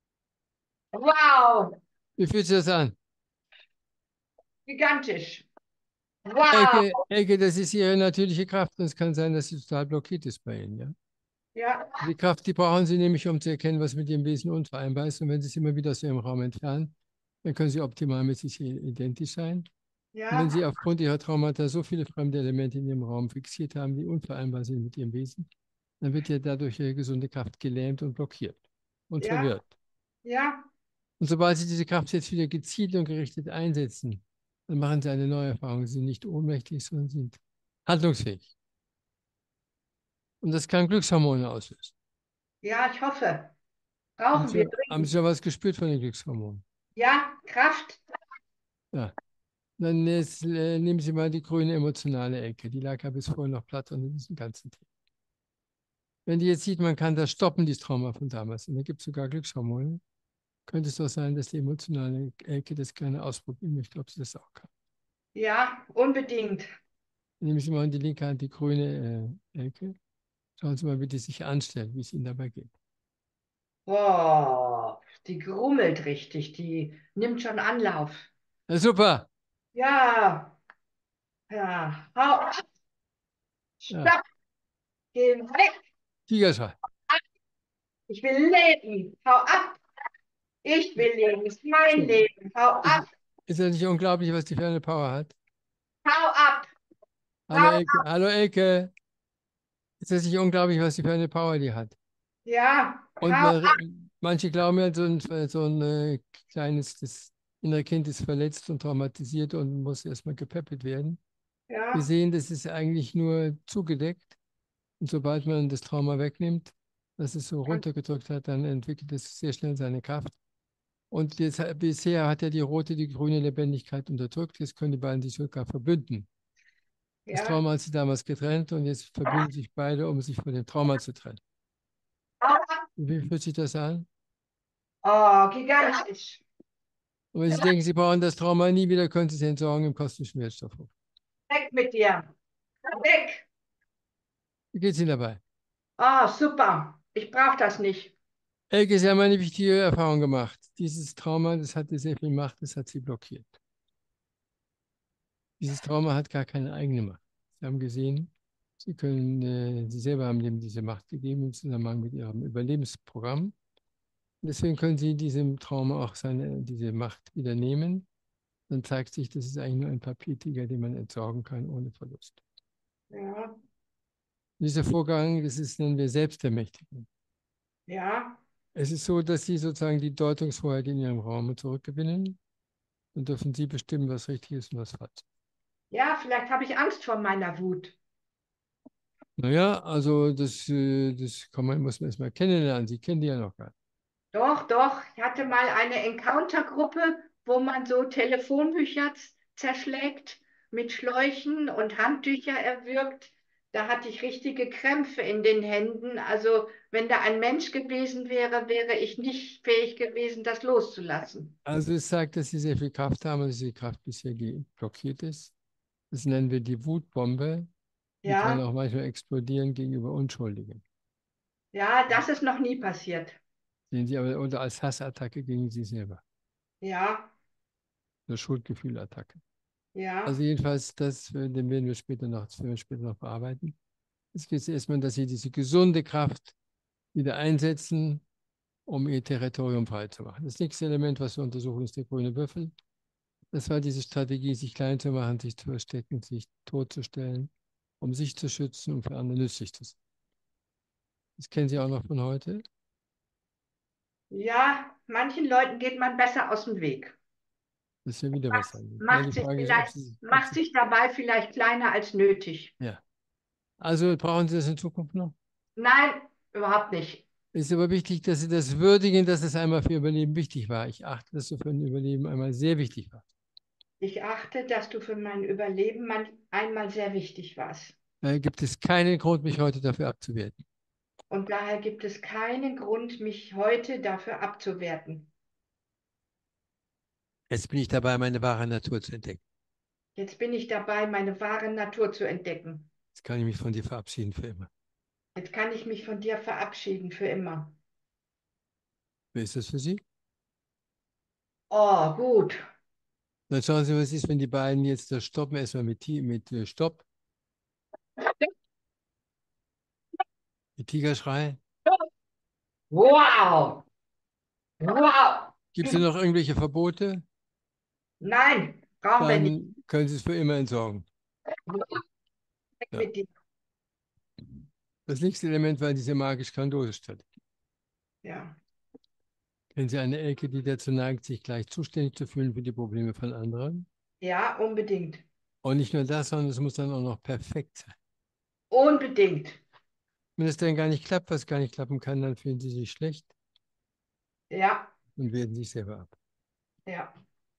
Wow. Wie fühlt sich das an? Gigantisch. Wow. Elke, das ist Ihre natürliche Kraft und es kann sein, dass sie total blockiert ist bei Ihnen. Ja? Ja. Die Kraft, die brauchen Sie nämlich, um zu erkennen, was mit Ihrem Wesen unvereinbar ist. Und wenn Sie es immer wieder aus Ihrem Raum entfernen, dann können Sie optimal mit sich identisch sein. Und wenn Ja. Sie aufgrund Ihrer Traumata so viele fremde Elemente in Ihrem Raum fixiert haben, die unvereinbar sind mit Ihrem Wesen, dann wird ja dadurch Ihre gesunde Kraft gelähmt und blockiert und Ja. verwirrt. Ja. Und sobald Sie diese Kraft jetzt wieder gezielt und gerichtet einsetzen, dann machen Sie eine neue Erfahrung. Sie sind nicht ohnmächtig, sondern sind handlungsfähig. Und das kann Glückshormone auslösen. Ja, ich hoffe. Haben Brauchen Sie, wir haben Sie dringend. schon was gespürt von den Glückshormonen? Ja, Kraft. Ja. Dann jetzt, nehmen Sie mal die grüne emotionale Ecke. Die lag ja bis vorhin noch platt unter diesem ganzen Thema. Wenn die jetzt sieht, man kann das stoppen, dieses Trauma von damals, und da gibt es sogar Glückshormone, könnte es doch sein, dass die emotionale Ecke das gerne ausprobieren möchte, ob sie das auch kann. Ja, unbedingt. Nehmen Sie mal in die linke Hand die grüne Ecke. Schauen Sie mal, wie die sich anstellt, wie es Ihnen dabei geht. Boah, die grummelt richtig. Die nimmt schon Anlauf. Ja, super. Ja. Ja. Hau ab. Ja. Stopp. Geh weg. Tigerschrei. Ich will leben. Hau ab. Ich will leben. Ist mein So. Leben. Hau Ist, ab. ist das nicht unglaublich, was die für eine Power hat? Hau ab. Hallo Hau Elke. ab. Hallo Elke. Ist das nicht unglaublich, was die für eine Power die hat? Ja. Und Hau ab. manche glauben ja, so ein kleines, das innere Kind ist verletzt und traumatisiert und muss erstmal gepäppelt werden. Wir Ja. sehen, das ist eigentlich nur zugedeckt. Und sobald man das Trauma wegnimmt, das es so runtergedrückt hat, dann entwickelt es sehr schnell seine Kraft. Und jetzt, bisher hat er die rote, die grüne Lebendigkeit unterdrückt. Jetzt können die beiden sich sogar verbünden. Das Ja. Trauma hat sie damals getrennt und jetzt verbünden sich beide, um sich von dem Trauma zu trennen. Hau ab. Wie fühlt sich das an? Oh, gigantisch. Und wenn Sie denken, Sie brauchen das Trauma nie wieder, können Sie es entsorgen im kosmischen Wertstoffhof. Weg mit dir. Weg. Wie geht es Ihnen dabei? Oh, super. Ich brauche das nicht. Elke, Sie haben eine wichtige Erfahrung gemacht. Dieses Trauma, das hatte sehr viel Macht, das hat Sie blockiert. Dieses Trauma hat gar keine eigene Macht. Sie haben gesehen, Sie selber haben dem diese Macht gegeben im Zusammenhang mit ihrem Überlebensprogramm. Deswegen können Sie diesem Trauma auch diese Macht wieder nehmen. Dann zeigt sich, das ist eigentlich nur ein Papiertiger, den man entsorgen kann ohne Verlust. Ja, Dieser Vorgang, das ist, nennen wir Selbstermächtigung. ja, Es ist so, dass Sie sozusagen die Deutungshoheit in Ihrem Raum zurückgewinnen. Dann dürfen Sie bestimmen, was richtig ist und was falsch. ja, vielleicht habe ich Angst vor meiner Wut. Naja, also das muss man erstmal kennenlernen. Sie kennen die ja noch gar nicht. Doch, doch, ich hatte mal eine Encounter-Gruppe, wo man so Telefonbücher zerschlägt, mit Schläuchen und Handtücher erwürgt. Da hatte ich richtige Krämpfe in den Händen. Also, wenn da ein Mensch gewesen wäre, wäre ich nicht fähig gewesen, das loszulassen. Also es sagt, dass Sie sehr viel Kraft haben und dass die Kraft bisher blockiert ist. Das nennen wir die Wutbombe. Die kann Ja, auch manchmal explodieren gegenüber Unschuldigen. ja, das ist noch nie passiert. Sehen Sie aber oder als Hassattacke gegen Sie selber. Ja, Eine Schuldgefühlattacke. Also ja, jedenfalls, den werden wir später noch bearbeiten. Es geht erstmal, dass Sie diese gesunde Kraft wieder einsetzen, um Ihr Territorium freizumachen. Das nächste Element, was wir untersuchen, ist der grüne Würfel. Das war diese Strategie, sich klein zu machen, sich zu verstecken, sich totzustellen, um sich zu schützen und für andere nützlich zu sein. Das kennen Sie auch noch von heute. ja, manchen Leuten geht man besser aus dem Weg. Das ist ja wieder was anderes. Na, die Macht sich Frage ist, vielleicht, macht sich dabei vielleicht kleiner als nötig. ja. Also brauchen Sie das in Zukunft noch? Nein, überhaupt nicht. Es ist aber wichtig, dass Sie das würdigen, dass es einmal für Ihr Überleben wichtig war. Ich achte, dass es für ein Überleben einmal sehr wichtig war. Ich achte, dass du für mein Überleben einmal sehr wichtig warst. Daher gibt es keinen Grund, mich heute dafür abzuwerten. Und daher gibt es keinen Grund, mich heute dafür abzuwerten. Jetzt bin ich dabei, meine wahre Natur zu entdecken. Jetzt bin ich dabei, meine wahre Natur zu entdecken. Jetzt kann ich mich von dir verabschieden für immer. Jetzt kann ich mich von dir verabschieden für immer. Wie ist das für Sie? Oh, gut. Dann schauen Sie, was ist, wenn die beiden jetzt das stoppen. Erstmal mit Stopp, mit Tigerschrei. Wow! Wow! Gibt es noch irgendwelche Verbote? Nein, brauchen wir nicht. Dann können Sie es für immer entsorgen. Weg Ja. mit dir. Das nächste Element war diese magisch-Grandiose-Strategie. Ja, Kennen Sie eine Elke, die dazu neigt, sich gleich zuständig zu fühlen für die Probleme von anderen? ja, unbedingt. Und nicht nur das, sondern es muss dann auch noch perfekt sein. Unbedingt. Wenn es dann gar nicht klappt, was gar nicht klappen kann, dann fühlen Sie sich schlecht Ja, und werten sich selber ab. ja.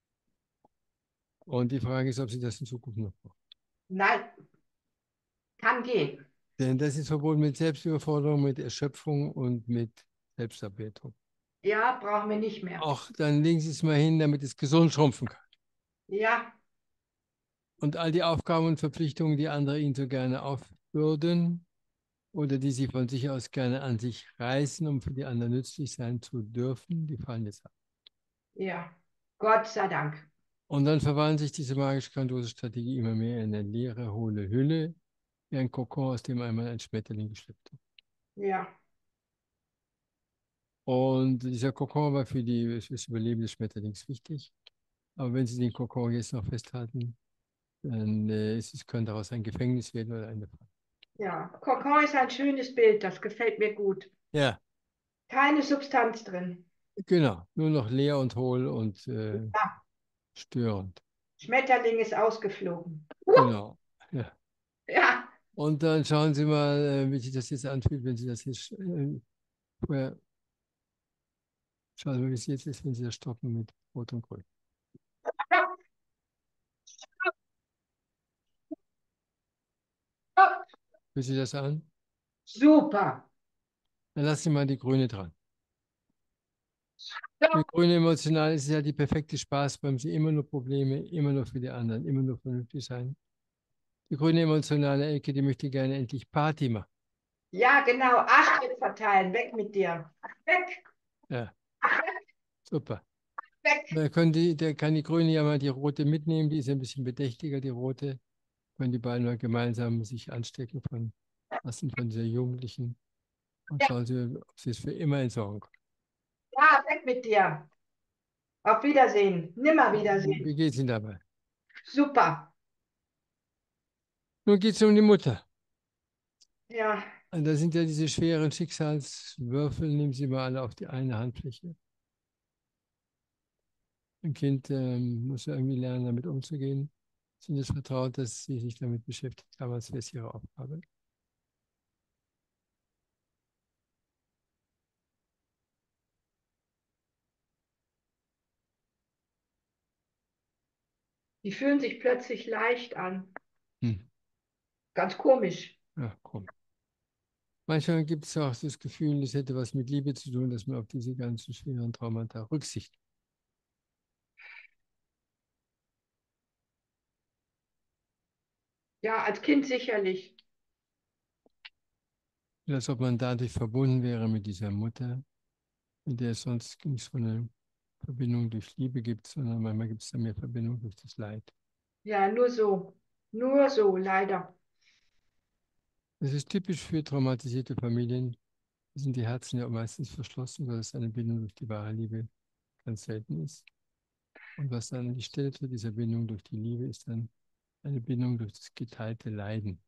Und die Frage ist, ob Sie das in Zukunft noch brauchen. Nein, kann gehen. Denn das ist verbunden mit Selbstüberforderung, mit Erschöpfung und mit Selbstabwertung. Ja, brauchen wir nicht mehr. Auch dann legen Sie es mal hin, damit es gesund schrumpfen kann. Ja, Und all die Aufgaben und Verpflichtungen, die andere Ihnen so gerne aufbürden oder die Sie von sich aus gerne an sich reißen, um für die anderen nützlich sein zu dürfen, die fallen jetzt ab. ja. Gott sei Dank. Und dann verwandelt sich diese magisch-grandiose-Strategie immer mehr in eine leere, hohle Hülle, wie ein Kokon, aus dem einmal ein Schmetterling geschlüpft hat. Ja, Und dieser Kokon war für das Überleben des Schmetterlings wichtig. Aber wenn Sie den Kokon jetzt noch festhalten, dann könnte daraus ein Gefängnis werden oder eine Falle. ja. Kokon ist ein schönes Bild, das gefällt mir gut. Ja, Keine Substanz drin. genau. Nur noch leer und hohl und Ja, störend. Schmetterling ist ausgeflogen. Genau. Ja. Ja, Und dann schauen Sie mal, wie sich das jetzt anfühlt, wenn Sie das jetzt vorher, schauen Sie mal, wie es jetzt ist, wenn Sie das stoppen mit Rot und Grün. Fühlt sich das an? super. Dann lassen Sie mal die Grüne dran. Die Grüne emotional ist ja die perfekte Spaßbremse, immer nur Probleme, immer nur für die anderen, immer nur vernünftig sein. Die grüne emotionale Ecke, die möchte gerne endlich Party machen. Ja, genau. Achtet verteilen. Weg mit dir. Weg, Ja, super. weg. Da kann die Grüne ja mal die rote mitnehmen, die ist ein bisschen bedächtiger, die rote. wenn die beiden mal gemeinsam sich anstecken lassen von dieser Jugendlichen und Ja, schauen Sie, ob Sie es für immer entsorgen können. ja, weg mit dir. Auf Wiedersehen. Nimmer Wie Wiedersehen. geht es Ihnen dabei? Super. Nun geht es um die Mutter. Ja, Und da sind ja diese schweren Schicksalswürfel, nehmen Sie mal alle auf die eine Handfläche. Ein Kind muss ja irgendwie lernen, damit umzugehen. Sind es vertraut, dass Sie sich damit beschäftigt haben, als wäre es Ihre Aufgabe. die fühlen sich plötzlich leicht an. Hm. Ganz komisch. Ja, komm. Manchmal gibt es auch das Gefühl, es hätte was mit Liebe zu tun, dass man auf diese ganzen schweren Traumata Rücksicht. Ja, als Kind sicherlich. Als ob man dadurch verbunden wäre mit dieser Mutter, mit der es sonst nicht so eine Verbindung durch Liebe gibt, sondern manchmal gibt es da mehr Verbindung durch das Leid. Ja, nur so. Nur so, leider. Das ist typisch für traumatisierte Familien. Da sind die Herzen ja meistens verschlossen, weil es eine Bindung durch die wahre Liebe ganz selten ist. Und was dann an die Stelle tritt dieser Bindung durch die Liebe, ist dann eine Bindung durch das geteilte Leiden.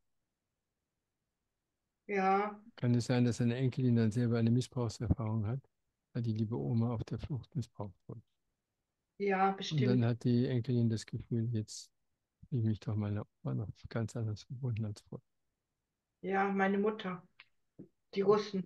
Ja, Kann es sein, dass eine Enkelin dann selber eine Missbrauchserfahrung hat, weil die liebe Oma auf der Flucht missbraucht wurde? ja, Und dann bestimmt. hat die Enkelin das Gefühl, jetzt fühle ich mich doch meiner Oma noch ganz anders verbunden als vorher. Ja, meine Mutter. Die Russen.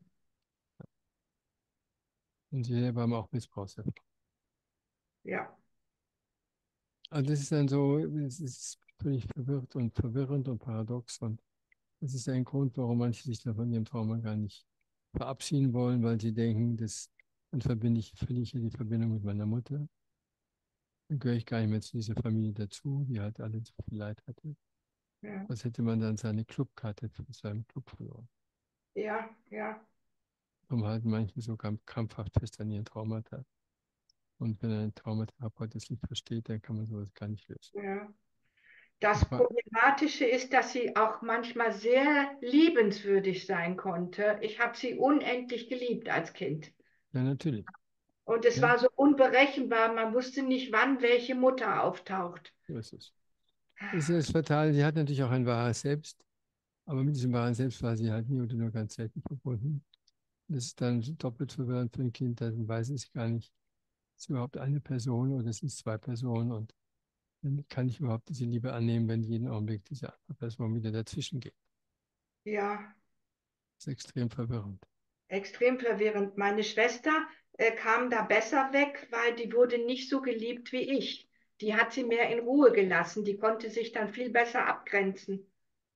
Und sie selber haben auch Missbrauchserfahrung. Ja, Also das ist dann so, es ist völlig verwirrt und verwirrend und paradox. Und das ist ein Grund, warum manche sich da von ihrem Trauma gar nicht verabschieden wollen, weil sie denken, dann verliere ich ja die Verbindung mit meiner Mutter. Dann gehöre ich gar nicht mehr zu dieser Familie dazu, die halt alle so viel Leid hatte. ja, Was hätte man dann seine Clubkarte für seinen Club verloren? ja, ja, Darum halten manche so krampfhaft fest an ihren Traumata. Und wenn ein Traumatherapeut das nicht versteht, dann kann man sowas gar nicht lösen. ja. Ich Das war, Problematische ist, dass sie auch manchmal sehr liebenswürdig sein konnte. Ich habe sie unendlich geliebt als Kind. ja, natürlich. Und es Ja, war so unberechenbar, man wusste nicht, wann welche Mutter auftaucht. so ist es. Das ist das Fatale. Sie hat natürlich auch ein wahres Selbst, aber mit diesem wahren Selbst war sie halt nie oder nur ganz selten verbunden. Das ist dann so doppelt verwirrend für ein Kind, dann weiß es gar nicht, ist es überhaupt eine Person oder es sind zwei Personen und dann kann ich überhaupt diese Liebe annehmen, wenn jeden Augenblick diese andere Person wieder dazwischen geht. Ja, Das ist extrem verwirrend. extrem verwirrend. Meine Schwester kam da besser weg, weil die wurde nicht so geliebt wie ich. Die hat sie mehr in Ruhe gelassen. Die konnte sich dann viel besser abgrenzen.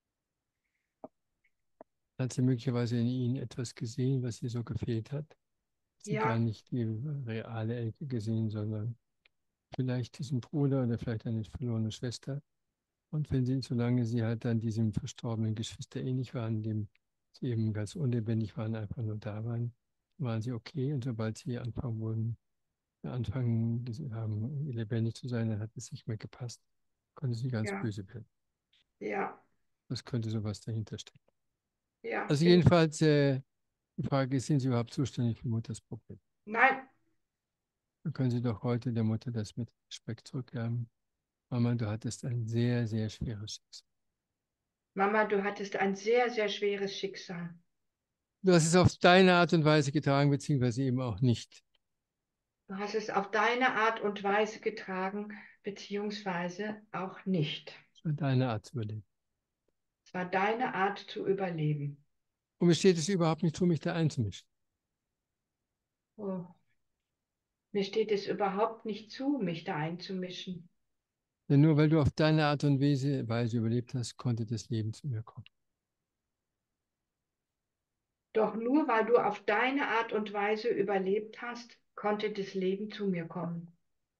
Hat sie möglicherweise in ihnen etwas gesehen, was ihr so gefehlt hat? Sie gar Ja, nicht die reale Elke gesehen, sondern vielleicht diesen Bruder oder vielleicht eine verlorene Schwester. Und wenn sie, solange sie halt dann diesem verstorbenen Geschwister ähnlich waren, dem sie eben ganz unlebendig waren, einfach nur da waren, waren sie okay. Und sobald sie anfangen haben, lebendig zu sein, dann hat es nicht mehr gepasst. Konnte sie ganz ja, böse werden. ja, Was könnte sowas dahinter stecken? ja. Also jedenfalls, die Frage ist, sind Sie überhaupt zuständig für Mutters Problem? Nein, Dann können Sie doch heute der Mutter das mit Respekt zurückgeben. Mama, du hattest ein sehr, sehr schweres Schicksal. Mama, du hattest ein sehr, sehr schweres Schicksal. Du hast es auf deine Art und Weise getragen, beziehungsweise eben auch nicht. Du hast es auf deine Art und Weise getragen, beziehungsweise auch nicht. Es war deine Art zu überleben. Es war deine Art zu überleben. Und mir steht es überhaupt nicht zu, mich da einzumischen. Oh, mir steht es überhaupt nicht zu, mich da einzumischen. Denn nur weil du auf deine Art und Weise überlebt hast, konnte das Leben zu mir kommen. Doch nur weil du auf deine Art und Weise überlebt hast, konnte das Leben zu mir kommen.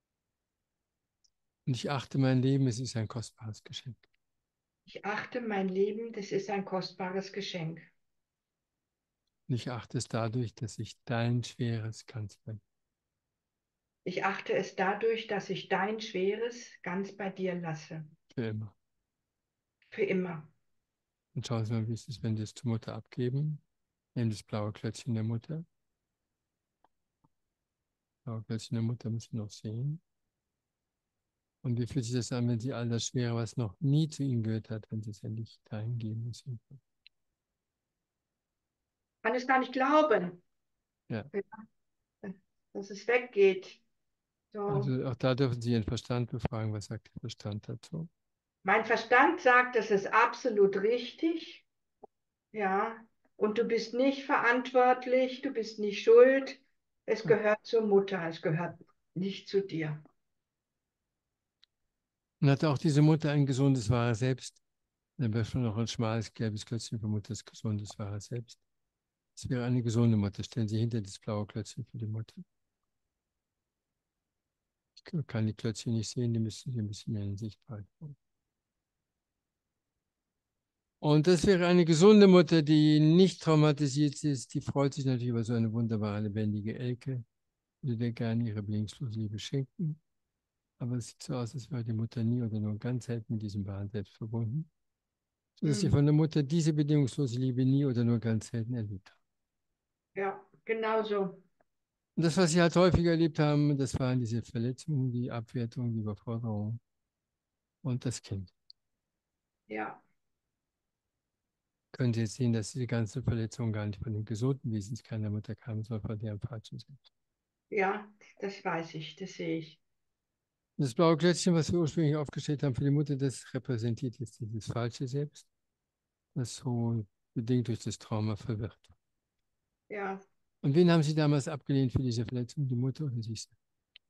Und ich achte mein Leben, es ist ein kostbares Geschenk. Ich achte mein Leben, das ist ein kostbares Geschenk. Und ich achte es dadurch, dass ich dein schweres ganz bin. Ich achte es dadurch, dass ich dein Schweres ganz bei dir lasse. Für immer. Für immer. Und schauen Sie mal, wie es ist, wenn Sie es zur Mutter abgeben. Nehmen das blaue Klötzchen der Mutter. Das blaue Klötzchen der Mutter müssen Sie noch sehen. Und wie fühlt sich das an, wenn Sie all das Schwere, was noch nie zu Ihnen gehört hat, wenn Sie es endlich dahin geben müssen? Kann es gar nicht glauben, Ja. dass es weggeht. So. Also auch da dürfen Sie Ihren Verstand befragen. Was sagt der Verstand dazu? Mein Verstand sagt, das ist absolut richtig. Ja. Und du bist nicht verantwortlich, du bist nicht schuld. Es Ja. gehört zur Mutter, es gehört nicht zu dir. Und hat auch diese Mutter ein gesundes, wahres Selbst? Dann wäre schon noch ein schmales, gelbes Klötzchen für Mutters gesundes, wahres Selbst. Es wäre eine gesunde Mutter. Stellen Sie hinter das blaue Klötzchen für die Mutter. Ich kann die Klötzchen nicht sehen, die müssen Sie ein bisschen mehr in Sichtweite haben. Und das wäre eine gesunde Mutter, die nicht traumatisiert ist. Die freut sich natürlich über so eine wunderbare, lebendige Elke. Würde dir gerne ihre bedingungslose Liebe schenken. Aber es sieht so aus, als wäre die Mutter nie oder nur ganz selten mit diesem wahren Selbst verbunden. Sodass sie Hm. von der Mutter diese bedingungslose Liebe nie oder nur ganz selten erlebt haben. Ja, genau so. Und das, was sie halt häufiger erlebt haben, das waren diese Verletzungen, die Abwertung, die Überforderung und das Kind. Ja, Können Sie jetzt sehen, dass diese ganzen Verletzungen gar nicht von dem gesunden Wesenskern der Mutter kamen, sondern von deren falschen Selbst. ja, das weiß ich, das sehe ich. Das blaue Klötzchen, was wir ursprünglich aufgestellt haben für die Mutter, das repräsentiert jetzt dieses falsche Selbst, das so bedingt durch das Trauma verwirrt. Ja, Und wen haben Sie damals abgelehnt für diese Verletzung, die Mutter oder sich selbst?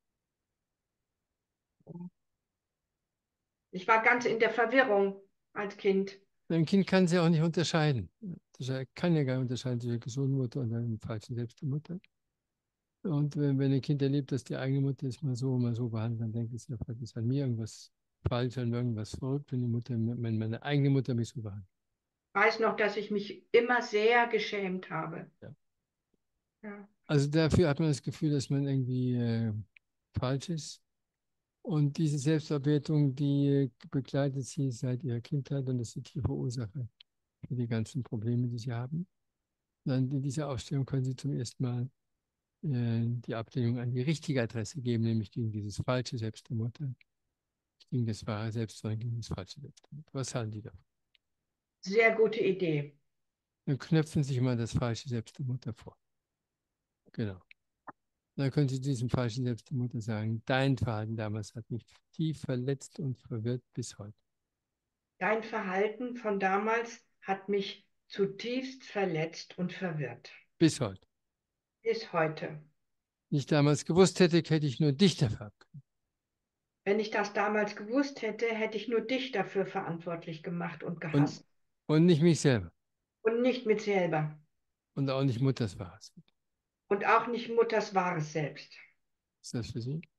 ich war ganz in der Verwirrung als Kind. Ein Kind kann sie auch nicht unterscheiden. Das kann ja gar nicht unterscheiden zwischen der gesunden Mutter und einem falschen Selbst der Mutter. Und wenn ein Kind erlebt, dass die eigene Mutter ist mal so behandelt, dann denkt es ja, vielleicht ist an mir irgendwas falsch, an irgendwas verrückt, wenn die Mutter, wenn meine eigene Mutter mich so behandelt. Weiß noch, dass ich mich immer sehr geschämt habe. Ja. Ja. Also dafür hat man das Gefühl, dass man irgendwie falsch ist. Und diese Selbstverwertung, die begleitet sie seit ihrer Kindheit und das ist die tiefe Ursache für die ganzen Probleme, die sie haben. Dann in dieser Aufstellung können sie zum ersten Mal die Ablehnung an die richtige Adresse geben, nämlich gegen dieses falsche Selbst der Mutter, nicht gegen das wahre Selbst, sondern gegen das falsche Selbst der Mutter. Was halten die davon? Sehr gute Idee. Dann knöpfen Sie sich mal das falsche Selbst der Mutter vor. Genau. Dann können Sie diesem falschen Selbst der Mutter sagen, dein Verhalten damals hat mich tief verletzt und verwirrt bis heute. Dein Verhalten von damals hat mich zutiefst verletzt und verwirrt. Bis heute. Bis heute. Nicht damals gewusst hätte, hätte ich nur dich dafür abgenommen. Wenn ich das damals gewusst hätte, hätte ich nur dich dafür verantwortlich gemacht und Und, gehasst. und nicht mich selber. Und nicht mit selber. Und auch nicht Mutters Wahres. Und auch nicht Mutters wahres Selbst. Ist das für Sie?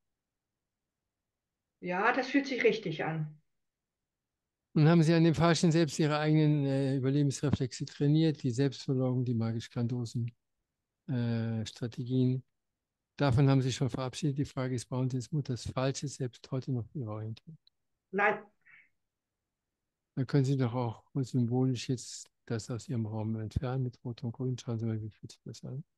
Ja, das fühlt sich richtig an. Und haben Sie an dem falschen Selbst Ihre eigenen Überlebensreflexe trainiert, die Selbstverleugnung, die magisch-grandiosen Strategien. Davon haben Sie schon verabschiedet. Die Frage ist, brauchen Sie das Mutters falsches Selbst heute noch Ihre Orientierung? Nein, Dann können Sie doch auch symbolisch jetzt das aus Ihrem Raum entfernen mit Rot und Grün. Schauen Sie mal, wie fühlt sich das an?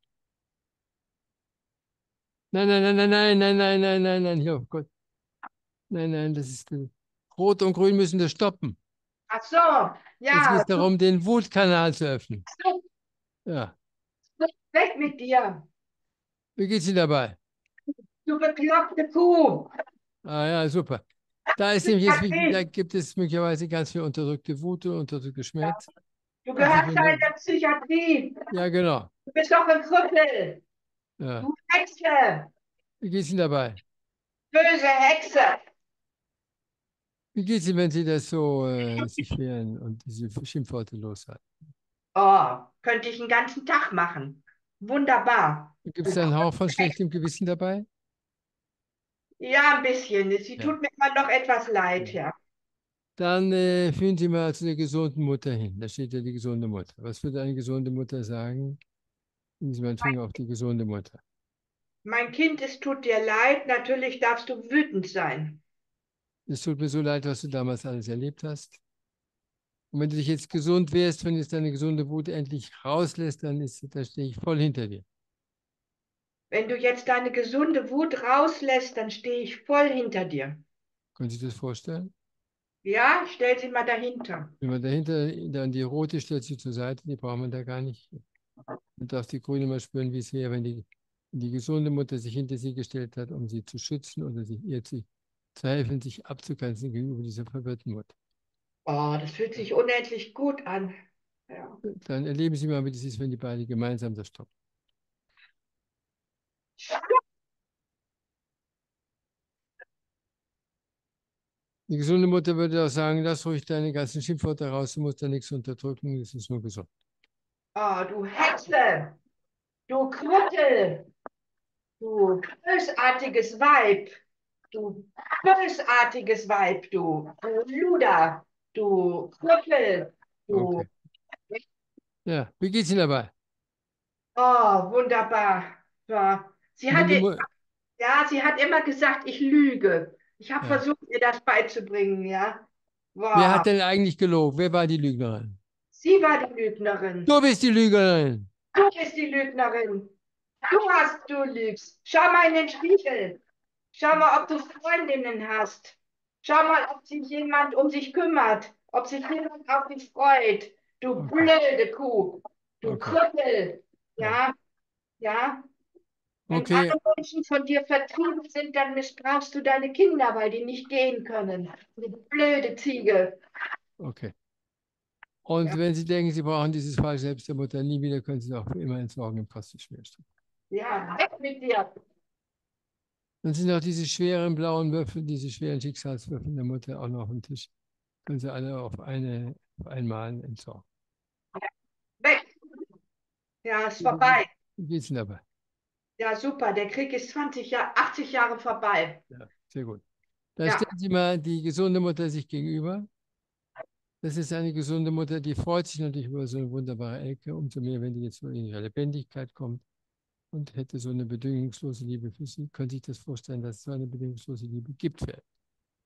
Nein, nein, nein, nein, nein, nein, nein, nein, nein, nein, hier, oh Gott. Nein, nein, das ist Rot und Grün müssen das stoppen. ach so, Jetzt geht ja, es darum, den Wutkanal zu öffnen. Ja. weg mit dir, Wie geht's Ihnen dabei? du bekloppte Kuh. Ah ja, super. Da ist nämlich jetzt wichtig, da Psychiatrie. gibt es möglicherweise ganz viel unterdrückte Wut und unterdrückte Schmerz. Du Und Sie gehörst da in würden, der Psychiatrie. ja, genau. Du bist doch ein Krüppel. Ja. Du Hexe. Wie geht's Ihnen dabei? Böse Hexe. Wie geht's Ihnen, wenn Sie das so sich wehren und diese Schimpfworte loshalten? Oh, könnte ich einen ganzen Tag machen. Wunderbar. Gibt es Du da einen Hauch Krüppel. von schlechtem Gewissen dabei? Ja, ein bisschen. Sie Ja. tut mir immer noch etwas leid, Ja. ja. Dann führen Sie mal zu der gesunden Mutter hin. Da steht ja die gesunde Mutter. Was würde eine gesunde Mutter sagen? Legen Sie mal den Finger auf die gesunde Mutter. Mein Kind, es tut dir leid. Natürlich darfst du wütend sein. Es tut mir so leid, was du damals alles erlebt hast. Und wenn du dich jetzt gesund wärst, wenn jetzt deine gesunde Wut endlich rauslässt, da stehe ich voll hinter dir. Wenn du jetzt deine gesunde Wut rauslässt, dann stehe ich voll hinter dir. Können Sie sich das vorstellen? Ja, stell sie mal dahinter. Wenn man dahinter, dann die rote stellt sich zur Seite, die braucht man da gar nicht. Man darf die grüne mal spüren, wie es wäre, wenn die gesunde Mutter sich hinter sie gestellt hat, um sie zu schützen oder ihr zu helfen, sich abzugrenzen gegenüber dieser verwirrten Mutter. Oh, das fühlt sich unendlich gut an. Ja. Dann erleben Sie mal, wie das ist, wenn die beiden gemeinsam das stoppen. Die gesunde Mutter würde auch sagen, lass ruhig deine ganzen Schimpfwörter raus, du musst da nichts unterdrücken, das ist nur gesund. Oh, du Hexe, du Krüttel, du bösartiges Weib, du bösartiges Weib, du Luder, du Krüppel, du. Okay. Ja, wie geht's Ihnen dabei? Oh, wunderbar. Ja. Und wenn die Mu Sie hat immer gesagt, ich lüge. Ich habe ja. versucht, ihr das beizubringen, ja. Wer Wow. hat denn eigentlich gelogen? Wer war die Lügnerin? Sie war die Lügnerin. Du bist die Lügnerin. Du bist die Lügnerin. Du lügst. Schau mal in den Spiegel. Schau mal, ob du Freundinnen hast. Schau mal, ob sich jemand um sich kümmert. Ob sich jemand auf dich freut. Du Okay, blöde Kuh. Du okay, Krüppel. ja. Ja, ja. Wenn Okay, alle Menschen von dir vertrieben sind, dann missbrauchst du deine Kinder, weil die nicht gehen können. Du blöde Ziege. okay. Und Ja, wenn Sie denken, Sie brauchen dieses Fall selbst der Mutter nie wieder, können Sie es auch für immer entsorgen im Kostensperrstück. ja, weg mit dir. Dann sind auch diese schweren blauen Würfel, diese schweren Schicksalswürfel der Mutter auch noch auf dem Tisch. Können Sie alle auf einmal entsorgen. Weg. Ja, ist vorbei. Wie geht's Ihnen dabei? Ja, super. Der Krieg ist 80 Jahre vorbei. Ja, sehr gut. Dann Ja, stellen Sie mal die gesunde Mutter sich gegenüber. Das ist eine gesunde Mutter, die freut sich natürlich über so eine wunderbare Elke, umso mehr, wenn die jetzt so in ihre Lebendigkeit kommt und hätte so eine bedingungslose Liebe für sie. Könnte sich das vorstellen, dass es so eine bedingungslose Liebe gibt für Elke?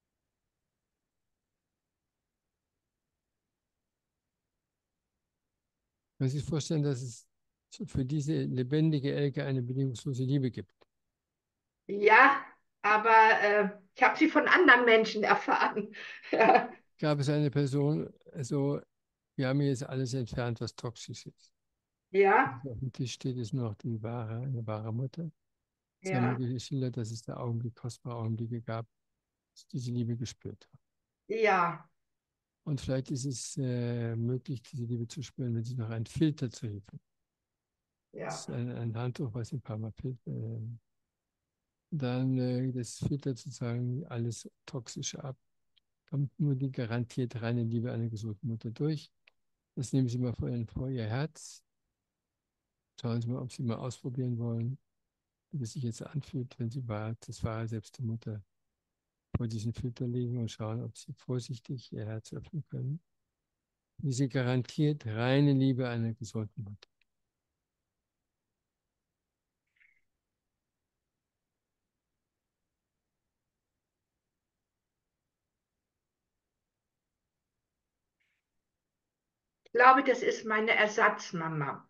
Können Sie sich vorstellen, dass es für diese lebendige Elke eine bedingungslose Liebe gibt? ja, aber ich habe sie von anderen Menschen erfahren. Ja, Gab es eine Person, also wir haben hier jetzt alles entfernt, was toxisch ist. ja, Auf dem Tisch steht es nur noch eine wahre Mutter. Sie haben mir ja, geschildert, dass es da Augenblick, kostbare Augenblicke gab, dass ich diese Liebe gespürt habe. ja, Und vielleicht ist es möglich, diese Liebe zu spüren, wenn Sie noch einen Filter zur Hilfe nehmen. Das ja, ist ein Handtuch, was Sie ein paar Mal dann das filtert sozusagen alles Toxische ab. Kommt nur die garantiert reine Liebe einer gesunden Mutter durch. Das nehmen Sie mal vor Ihr Herz. Schauen Sie mal, ob Sie mal ausprobieren wollen, wie es sich jetzt anfühlt, wenn Sie das wahre Selbst der Mutter vor diesen Filter legen und schauen, ob Sie vorsichtig Ihr Herz öffnen können. Diese garantiert reine Liebe einer gesunden Mutter. ich glaube, das ist meine Ersatzmama.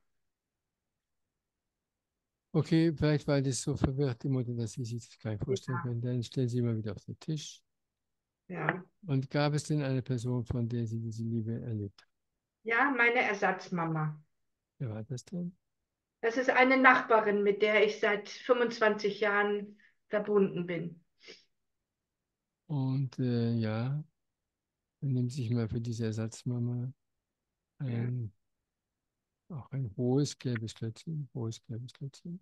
Okay, vielleicht war das so verwirrt, die Mutter, dass Sie sich das gar nicht vorstellen Ja, können. Dann stellen Sie mal wieder auf den Tisch. ja, Und gab es denn eine Person, von der Sie diese Liebe erlebt haben? ja, meine Ersatzmama. Wer war das denn? Das ist eine Nachbarin, mit der ich seit 25 Jahren verbunden bin. Und ja, dann nehmen Sie sich mal für diese Ersatzmama Ja, ein, auch ein hohes gelbes Klötzchen.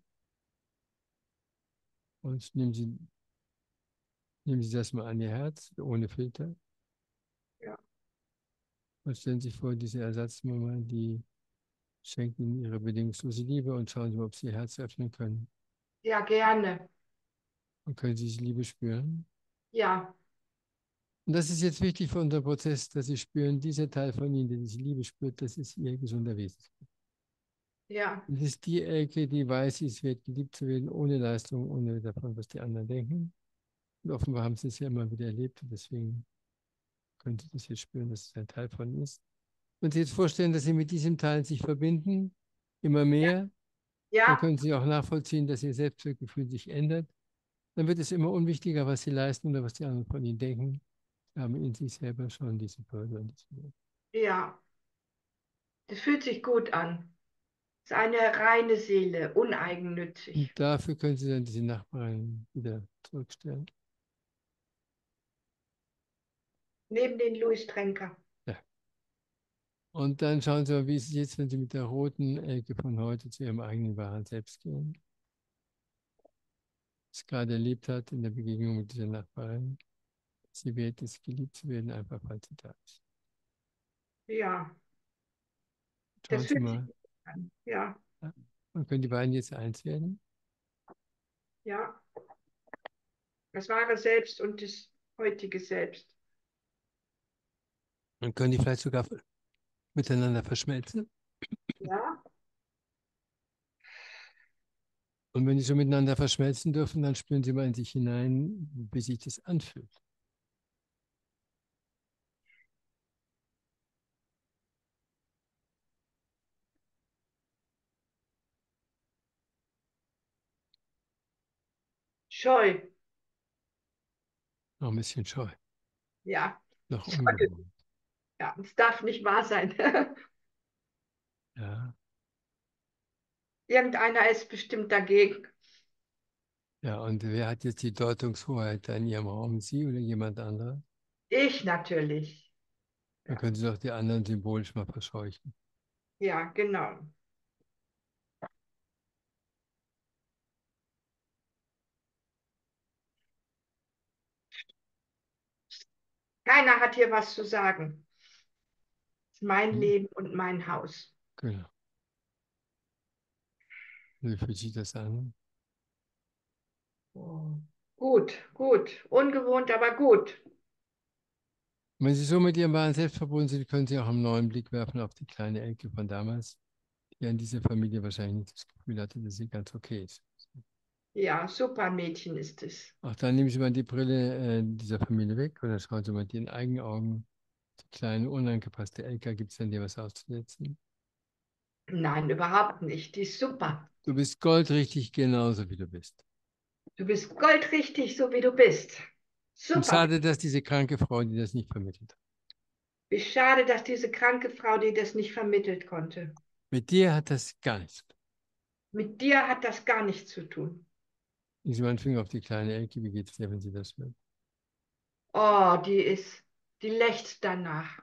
Und nehmen Sie das mal an Ihr Herz, ohne Filter. ja, Und stellen Sie sich vor, diese Ersatzmama, die schenkt Ihnen ihre bedingungslose Liebe und schauen Sie mal, ob Sie Ihr Herz öffnen können. ja, gerne. Und können Sie diese Liebe spüren. Ja, Und das ist jetzt wichtig für unseren Prozess, dass Sie spüren, dieser Teil von Ihnen, der diese Liebe spürt, das ist Ihr gesunder Wesensbild. ja, Das ist die Elke, die weiß, sie ist wert, geliebt zu werden, ohne Leistung, ohne davon, was die anderen denken. Und offenbar haben Sie es ja immer wieder erlebt und deswegen können Sie das jetzt spüren, dass es ein Teil von Ihnen ist. Wenn Sie jetzt vorstellen, dass Sie mit diesem Teil sich verbinden, immer mehr, dann Ja, können Sie auch nachvollziehen, dass Ihr Selbstwertgefühl sich ändert. Dann wird es immer unwichtiger, was Sie leisten oder was die anderen von Ihnen denken. Sie haben in sich selber schon diese Freude und diese Wert. ja, das fühlt sich gut an. Es ist eine reine Seele, Und uneigennützig. dafür können Sie dann diese Nachbarin wieder zurückstellen. Neben den Louis Trenker. Ja. Und dann schauen Sie mal, wie ist es jetzt, wenn Sie mit der roten Elke von heute zu Ihrem eigenen wahren Selbst gehen. Was sie gerade erlebt hat in der Begegnung mit dieser Nachbarin. Sie wert es, geliebt zu werden, einfach weil sie da ist. Ja, das Schauen Sie fühlt sich mal. gut an. Ja, Ja. Und können die beiden jetzt eins werden? ja. Das wahre Selbst und das heutige Selbst. Und können die vielleicht sogar miteinander verschmelzen? Ja, Und wenn die so miteinander verschmelzen dürfen, dann spüren sie mal in sich hinein, wie sich das anfühlt. scheu. Noch ein bisschen scheu, Ja, noch scheu. ungewohnt. Ja, es darf nicht wahr sein. Ja, Irgendeiner ist bestimmt dagegen. ja, und wer hat jetzt die Deutungshoheit in Ihrem Raum? Sie oder jemand anderer? Ich natürlich. Dann Ja, können Sie doch die anderen symbolisch mal verscheuchen. ja, genau. Keiner hat hier was zu sagen. Es ist mein Hm? Leben und mein Haus. Genau. Wie fühlt sich das an? Oh. Gut, gut. Ungewohnt, aber gut. Und wenn Sie so mit Ihrem wahren Selbst verbunden sind, können Sie auch einen neuen Blick werfen auf die kleine Elke von damals, die an dieser Familie wahrscheinlich nicht das Gefühl hatte, dass sie ganz okay ist. Ja, super Mädchen ist es. Auch dann nehmen Sie mal die Brille dieser Familie weg und dann schauen Sie mal mit Ihren eigenen Augen. Die kleine, unangepasste Elke, gibt es an dir was auszusetzen? Nein, überhaupt nicht. Die ist super. Du bist goldrichtig genauso, wie du bist. Du bist goldrichtig, so wie du bist. Und Super. schade, dass diese kranke Frau, die das nicht vermittelt hat. Wie schade, dass diese kranke Frau dir das nicht vermittelt konnte. Mit dir hat das gar nichts zu tun. Mit dir hat das gar nichts zu tun. Ich meinen Finger auf die kleine Elke, wie geht es dir, wenn sie das hört? Oh, die lechzt danach.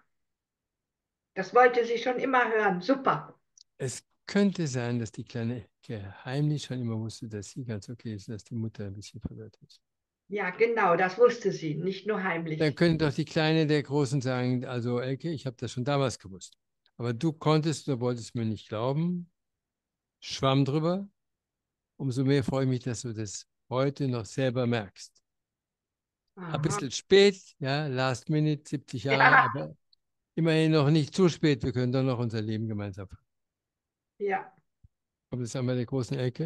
Das wollte sie schon immer hören. Super. Es könnte sein, dass die kleine Elke heimlich schon immer wusste, dass sie ganz okay ist, dass die Mutter ein bisschen verwirrt ist. Ja, genau, das wusste sie, nicht nur Dann heimlich. könnte doch die Kleine der Großen sagen, also Elke, ich habe das schon damals gewusst. Aber du konntest oder wolltest mir nicht glauben, schwamm drüber. Umso mehr freue ich mich, dass du das heute noch selber merkst. Ein Aha. bisschen spät, ja, last minute, 70 Jahre, Ja, aber immerhin noch nicht zu spät. Wir können doch noch unser Leben gemeinsam führen. ja. Kommt es einmal der großen Ecke?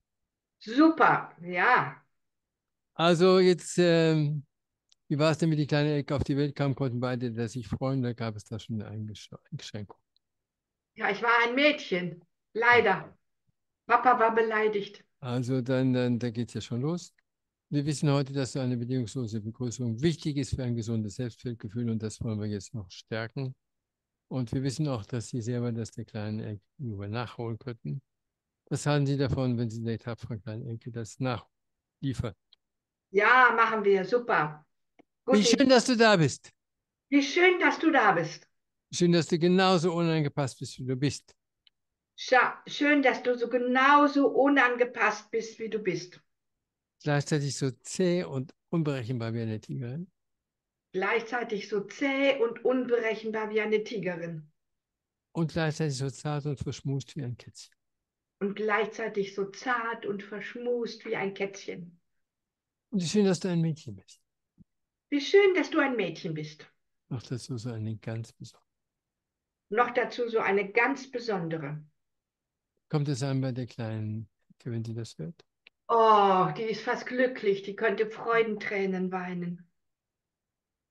Super. Ja. Also jetzt, wie war es denn, wie die kleine Ecke auf die Welt kam, konnten beide das sich freuen, da gab es da schon eine Einschränkung. Ja, ich war ein Mädchen. Leider. Papa war beleidigt. Also dann da geht es ja schon los. Wir wissen heute, dass so eine bedingungslose Begrüßung wichtig ist für ein gesundes Selbstwertgefühl und das wollen wir jetzt noch stärken. Und wir wissen auch, dass Sie selber das der kleinen Ecke gegenüber nachholen könnten. Was halten Sie davon, wenn Sie der tapferen kleinen Enkel das nachliefern? Ja, machen wir. Super. Wie Gute schön, Idee. dass du da bist. Wie schön, dass du da bist. Schön, dass du genauso unangepasst bist, wie du bist. Schön, dass du so genauso unangepasst bist, wie du bist. Gleichzeitig so zäh und unberechenbar wie eine Tigerin. Gleichzeitig so zäh und unberechenbar wie eine Tigerin. Und gleichzeitig so zart und verschmust wie ein Kätzchen. Und gleichzeitig so zart und verschmust wie ein Kätzchen. Und wie schön, dass du ein Mädchen bist. Wie schön, dass du ein Mädchen bist. Noch dazu so eine ganz besondere. Noch dazu so eine ganz besondere. Kommt es an bei der kleinen, wenn sie das hört? Oh, die ist fast glücklich. Die könnte Freudentränen weinen.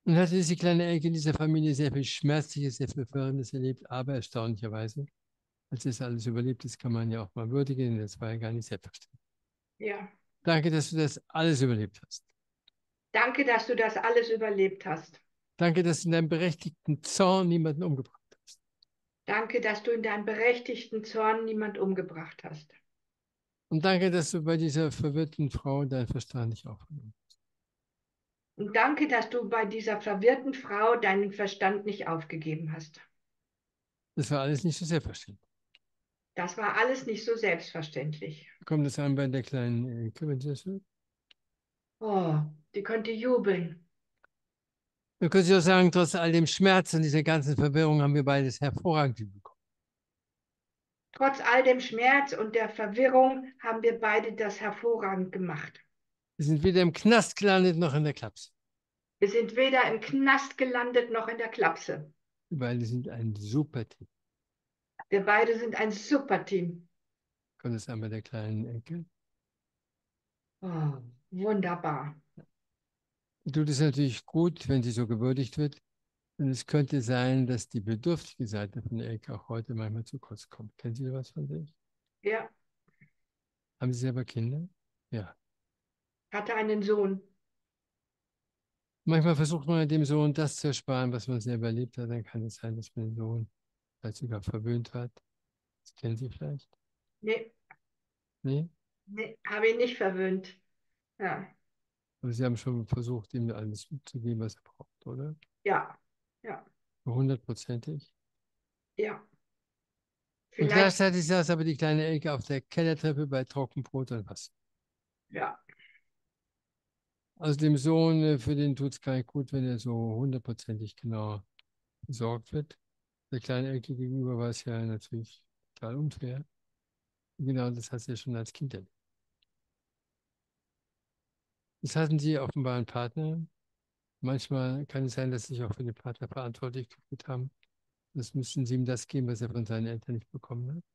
Und hatte diese kleine Elke in dieser Familie sehr viel Schmerzliches, sehr viel Verwirrendes erlebt, aber erstaunlicherweise, als es alles überlebt ist, kann man ja auch mal würdigen, das war ja gar nicht selbstverständlich. Ja. Danke, dass du das alles überlebt hast. Danke, dass du das alles überlebt hast. Danke, dass du in deinem berechtigten Zorn niemanden umgebracht hast. Danke, dass du in deinem berechtigten Zorn niemand umgebracht hast. Und danke, dass du bei dieser verwirrten Frau deinen Verstand nicht aufgenommen hast. Und danke, dass du bei dieser verwirrten Frau deinen Verstand nicht aufgegeben hast. Das war alles nicht so selbstverständlich. Das war alles nicht so selbstverständlich. Kommt es an bei der kleinen Elke, wenn sie das hört? Oh, die konnte jubeln. Man könnte sich auch sagen, trotz all dem Schmerz und dieser ganzen Verwirrung haben wir beides hervorragend bekommen. Trotz all dem Schmerz und der Verwirrung haben wir beide das hervorragend gemacht. Wir sind weder im Knast gelandet noch in der Klapse. Wir sind weder im Knast gelandet noch in der Klapse. Wir beide sind ein super Team. Wir beide sind ein super Team. Kommt es an bei der kleinen Elke? Oh, wunderbar. Tut es natürlich gut, wenn sie so gewürdigt wird. Und es könnte sein, dass die bedürftige Seite von Elke auch heute manchmal zu kurz kommt. Kennen Sie was von sich? Ja, Haben Sie selber Kinder? Ja. hatte einen Sohn. Manchmal versucht man dem Sohn das zu ersparen, was man selber erlebt hat. Dann kann es sein, dass man den Sohn vielleicht sogar verwöhnt hat. Das kennen Sie vielleicht? Nee, Nee? nee, habe ihn nicht verwöhnt. Ja, Aber Sie haben schon versucht, ihm alles zu geben, was er braucht, oder? ja, ja, Hundertprozentig. ja. Und Vielleicht, gleichzeitig saß aber die kleine Elke auf der Kellertreppe bei Trockenbrot und Wasser. ja, Also dem Sohn, für den tut es gar nicht gut, wenn er so hundertprozentig genau besorgt wird. Der kleinen Elke gegenüber war es ja natürlich total unfair. Genau, das hat sie ja schon als Kind erlebt. Das hatten sie offenbar einen Partner. Manchmal kann es sein, dass sie sich auch für den Partner verantwortlich gefühlt haben. Das müssten sie ihm das geben, was er von seinen Eltern nicht bekommen hat.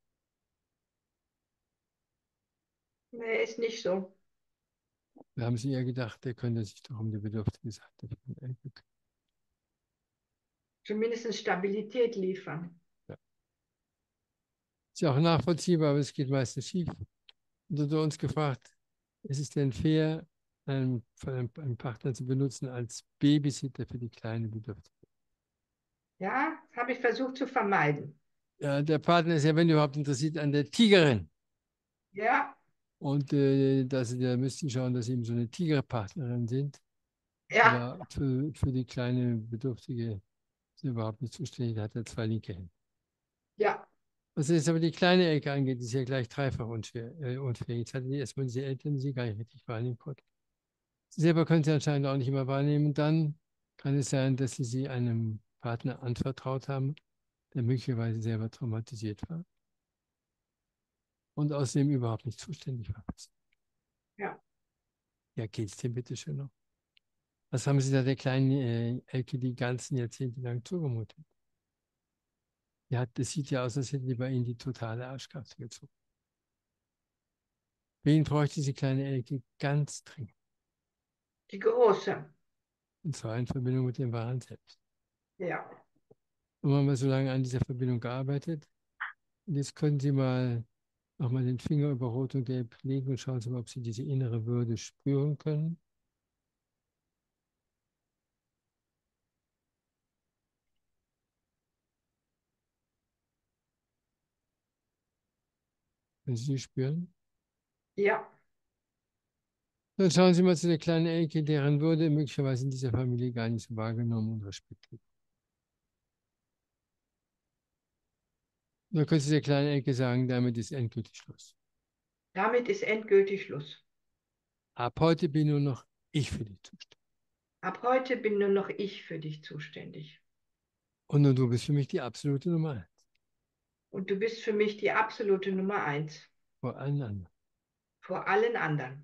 nee, ist nicht so. Da haben sie eher gedacht, der könnte sich doch um die bedürftige Seite von Elke kümmern. Zumindest Stabilität liefern. Ja. Ist ja auch nachvollziehbar, aber es geht meistens schief. Und unter uns gefragt, ist es denn fair, einen Partner zu benutzen als Babysitter für die kleine Bedürftige? Ja, das habe ich versucht zu vermeiden. Ja, der Partner ist ja, wenn überhaupt, interessiert an der Tigerin. Ja, Und da müssten Sie schauen, dass Sie eben so eine Tigerpartnerin sind. ja, Aber für die kleine Bedürftige ist er überhaupt nicht zuständig. Da hat er zwei linke Hände. ja, Was jetzt aber die kleine Ecke angeht, ist ja gleich dreifach unfair. Jetzt hatte die erstmal diese Eltern, die sie gar nicht richtig wahrnehmen konnten. Sie selber können sie anscheinend auch nicht immer wahrnehmen. Dann kann es sein, dass sie einem Partner anvertraut haben, der möglicherweise selber traumatisiert war und außerdem überhaupt nicht zuständig war. ja. Ja, geht's denn bitte schön noch? Was haben Sie da der kleinen Elke die ganzen Jahrzehnte lang zugemutet? Ja, das sieht ja aus, als hätte die bei Ihnen die totale Arschkarte gezogen. Wen bräuchte diese kleine Elke ganz dringend? Die große. Und zwar in Verbindung mit dem wahren Selbst. Ja, Und haben wir so lange an dieser Verbindung gearbeitet. Und jetzt können Sie mal nochmal den Finger über Rot und Gelb legen und schauen Sie mal, ob Sie diese innere Würde spüren können. Wenn Sie sie spüren, ja, dann schauen Sie mal zu der kleinen Elke, deren Würde möglicherweise in dieser Familie gar nicht so wahrgenommen und respektiert. Dann können Sie der kleinen Elke sagen, damit ist endgültig Schluss. damit ist endgültig Schluss. Ab heute bin nur noch ich für dich zuständig. Ab heute bin nur noch ich für dich zuständig. Und nur du bist für mich die absolute Nummer 1. Und du bist für mich die absolute Nummer eins. Vor allen anderen. Vor allen anderen.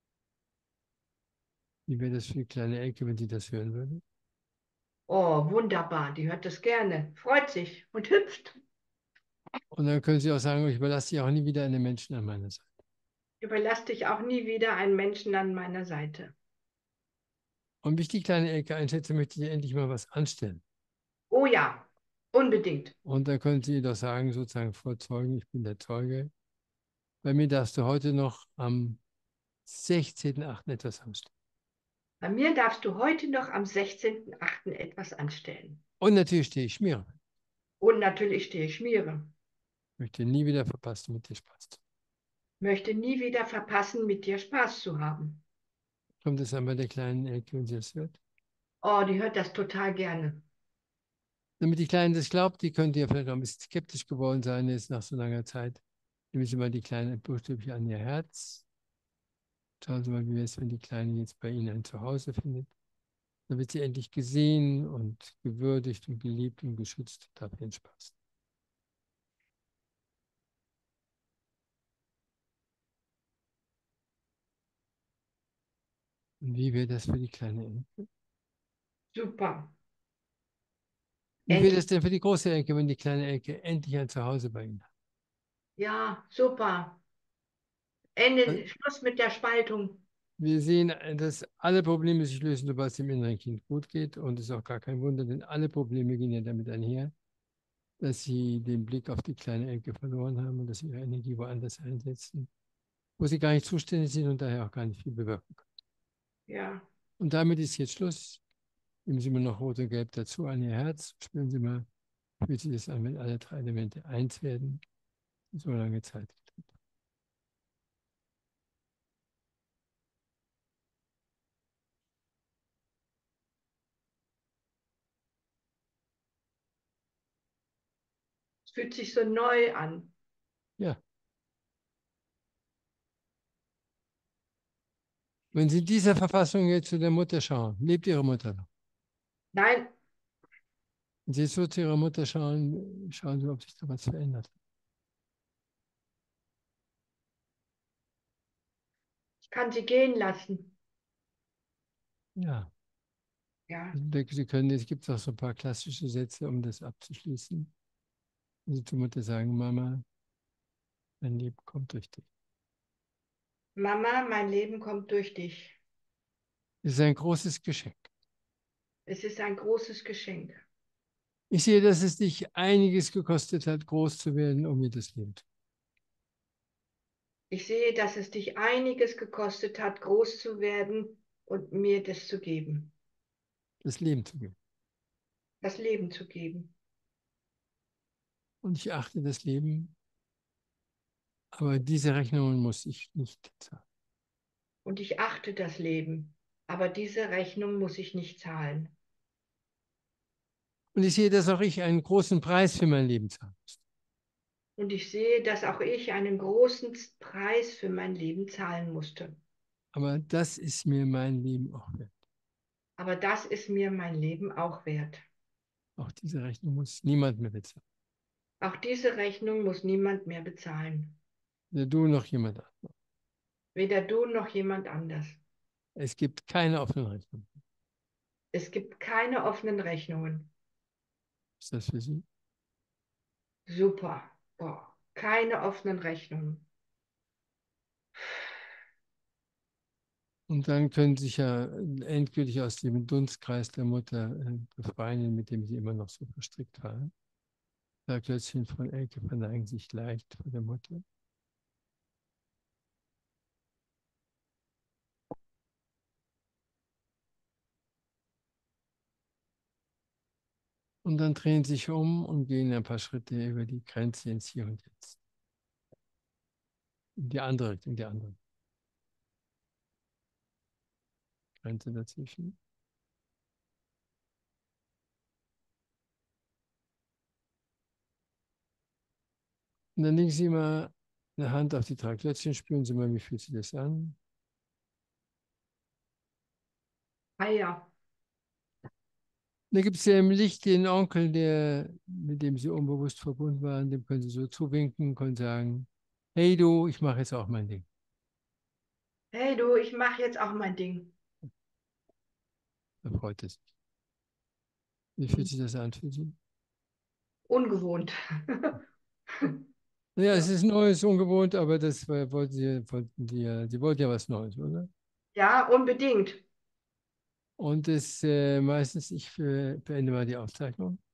Wie wäre das für die kleine Elke, wenn sie das hören würde? Oh, wunderbar. Die hört das gerne. Freut sich und hüpft. Und dann können sie auch sagen, ich überlasse dich auch nie wieder einem Menschen an meiner Seite. Überlass dich auch nie wieder einen Menschen an meiner Seite. Und wie ich die kleine Elke einschätze, möchte ich endlich mal was anstellen. Oh ja, unbedingt. Und dann können Sie doch sagen, sozusagen vor Zeugen, ich bin der Zeuge. Bei mir darfst du heute noch am 16.8. etwas anstellen. Bei mir darfst du heute noch am 16.8. etwas anstellen. Und natürlich stehe ich Schmiere. Und natürlich stehe ich Schmiere. Ich möchte nie wieder verpassen, mit dir Spaß zu haben. Möchte nie wieder verpassen, mit dir Spaß zu haben. Kommt es an bei der kleinen Elke, wenn sie das hört? Oh, die hört das total gerne. Damit die Kleine das glaubt, die könnte ja vielleicht auch ein bisschen skeptisch geworden sein, jetzt nach so langer Zeit. Nehmen Sie mal die Kleine buchstäblich an ihr Herz. Schauen Sie mal, wie wäre es, wenn die Kleine jetzt bei Ihnen ein Zuhause findet. Dann wird sie endlich gesehen und gewürdigt und geliebt und geschützt und hat ihren Spaß. Und wie wäre das für die kleine Enkel? Super. Wie wäre Endlich. das denn für die große Enkel, wenn die kleine Enkel endlich ein Zuhause bei Ihnen hat? Ja, super. Weil Ende, Schluss mit der Spaltung. wir sehen, dass alle Probleme sich lösen, sobald es dem inneren Kind gut geht. Und es ist auch gar kein Wunder, denn alle Probleme gehen ja damit einher, dass sie den Blick auf die kleine Enkel verloren haben und dass sie ihre Energie woanders einsetzen, wo sie gar nicht zuständig sind und daher auch gar nicht viel bewirken können. Ja, Und damit ist jetzt Schluss. Nehmen Sie mal noch Rot und Gelb dazu an Ihr Herz. Spüren Sie mal, fühlt sich das an, wenn alle drei Elemente eins werden. So lange Zeit. es fühlt sich so neu an. Ja, wenn Sie in dieser Verfassung jetzt zu der Mutter schauen, lebt Ihre Mutter noch? Nein, Wenn Sie jetzt so zu Ihrer Mutter schauen, schauen Sie, ob sich da was verändert. ich kann sie gehen lassen. Ja, Ja, ich denke, Sie können, es gibt auch so ein paar klassische Sätze, um das abzuschließen. Wenn Sie zur Mutter sagen, Mama, mein Leben kommt durch dich. Mama, mein Leben kommt durch dich. Es ist ein großes Geschenk. Es ist ein großes Geschenk. Ich sehe, dass es dich einiges gekostet hat, groß zu werden, um mir das Leben zu Ich sehe, dass es dich einiges gekostet hat, groß zu werden und mir das zu geben, das Leben zu geben. das Leben zu geben. Und ich achte das Leben, aber diese Rechnungen muss ich nicht zahlen. Und ich achte das Leben, aber diese Rechnung muss ich nicht zahlen. Und ich sehe, dass auch ich einen großen Preis für mein Leben zahlen muss. Und ich sehe, dass auch ich einen großen Preis für mein Leben zahlen musste. Aber das ist mir mein Leben auch wert. Aber das ist mir mein Leben auch wert. Auch diese Rechnung muss niemand mehr bezahlen. Auch diese Rechnung muss niemand mehr bezahlen. Weder du noch jemand anderes. Weder du noch jemand anders. Es gibt keine offenen Rechnungen. Es gibt keine offenen Rechnungen. Ist das für Sie? Super. Boah. Keine offenen Rechnungen. Und dann können Sie sich ja endgültig aus dem Dunstkreis der Mutter befreien, mit dem Sie immer noch so verstrickt waren. Da Klötzchen von Elke verneigen sich leicht vor der Mutter. Und dann drehen sie sich um und gehen ein paar Schritte über die Grenze ins Hier und Jetzt. In die andere Richtung, die andere Grenze dazwischen. Und dann legen Sie mal eine Hand auf die Tragklötzchen, spüren Sie mal, wie fühlt sich das an. Ah ja. Da gibt es ja im Licht den Onkel, mit dem Sie unbewusst verbunden waren, dem können Sie so zuwinken, können sagen, hey du, ich mache jetzt auch mein Ding. Hey du, ich mache jetzt auch mein Ding. Da freut es sich. Wie Hm. fühlt sich das an für Sie? Ungewohnt. Naja, Ja. es ist neu, es ist ungewohnt, aber das wollten Sie wollten ja was Neues, oder? Ja, unbedingt. Und meistens, ich beende mal die Aufzeichnung.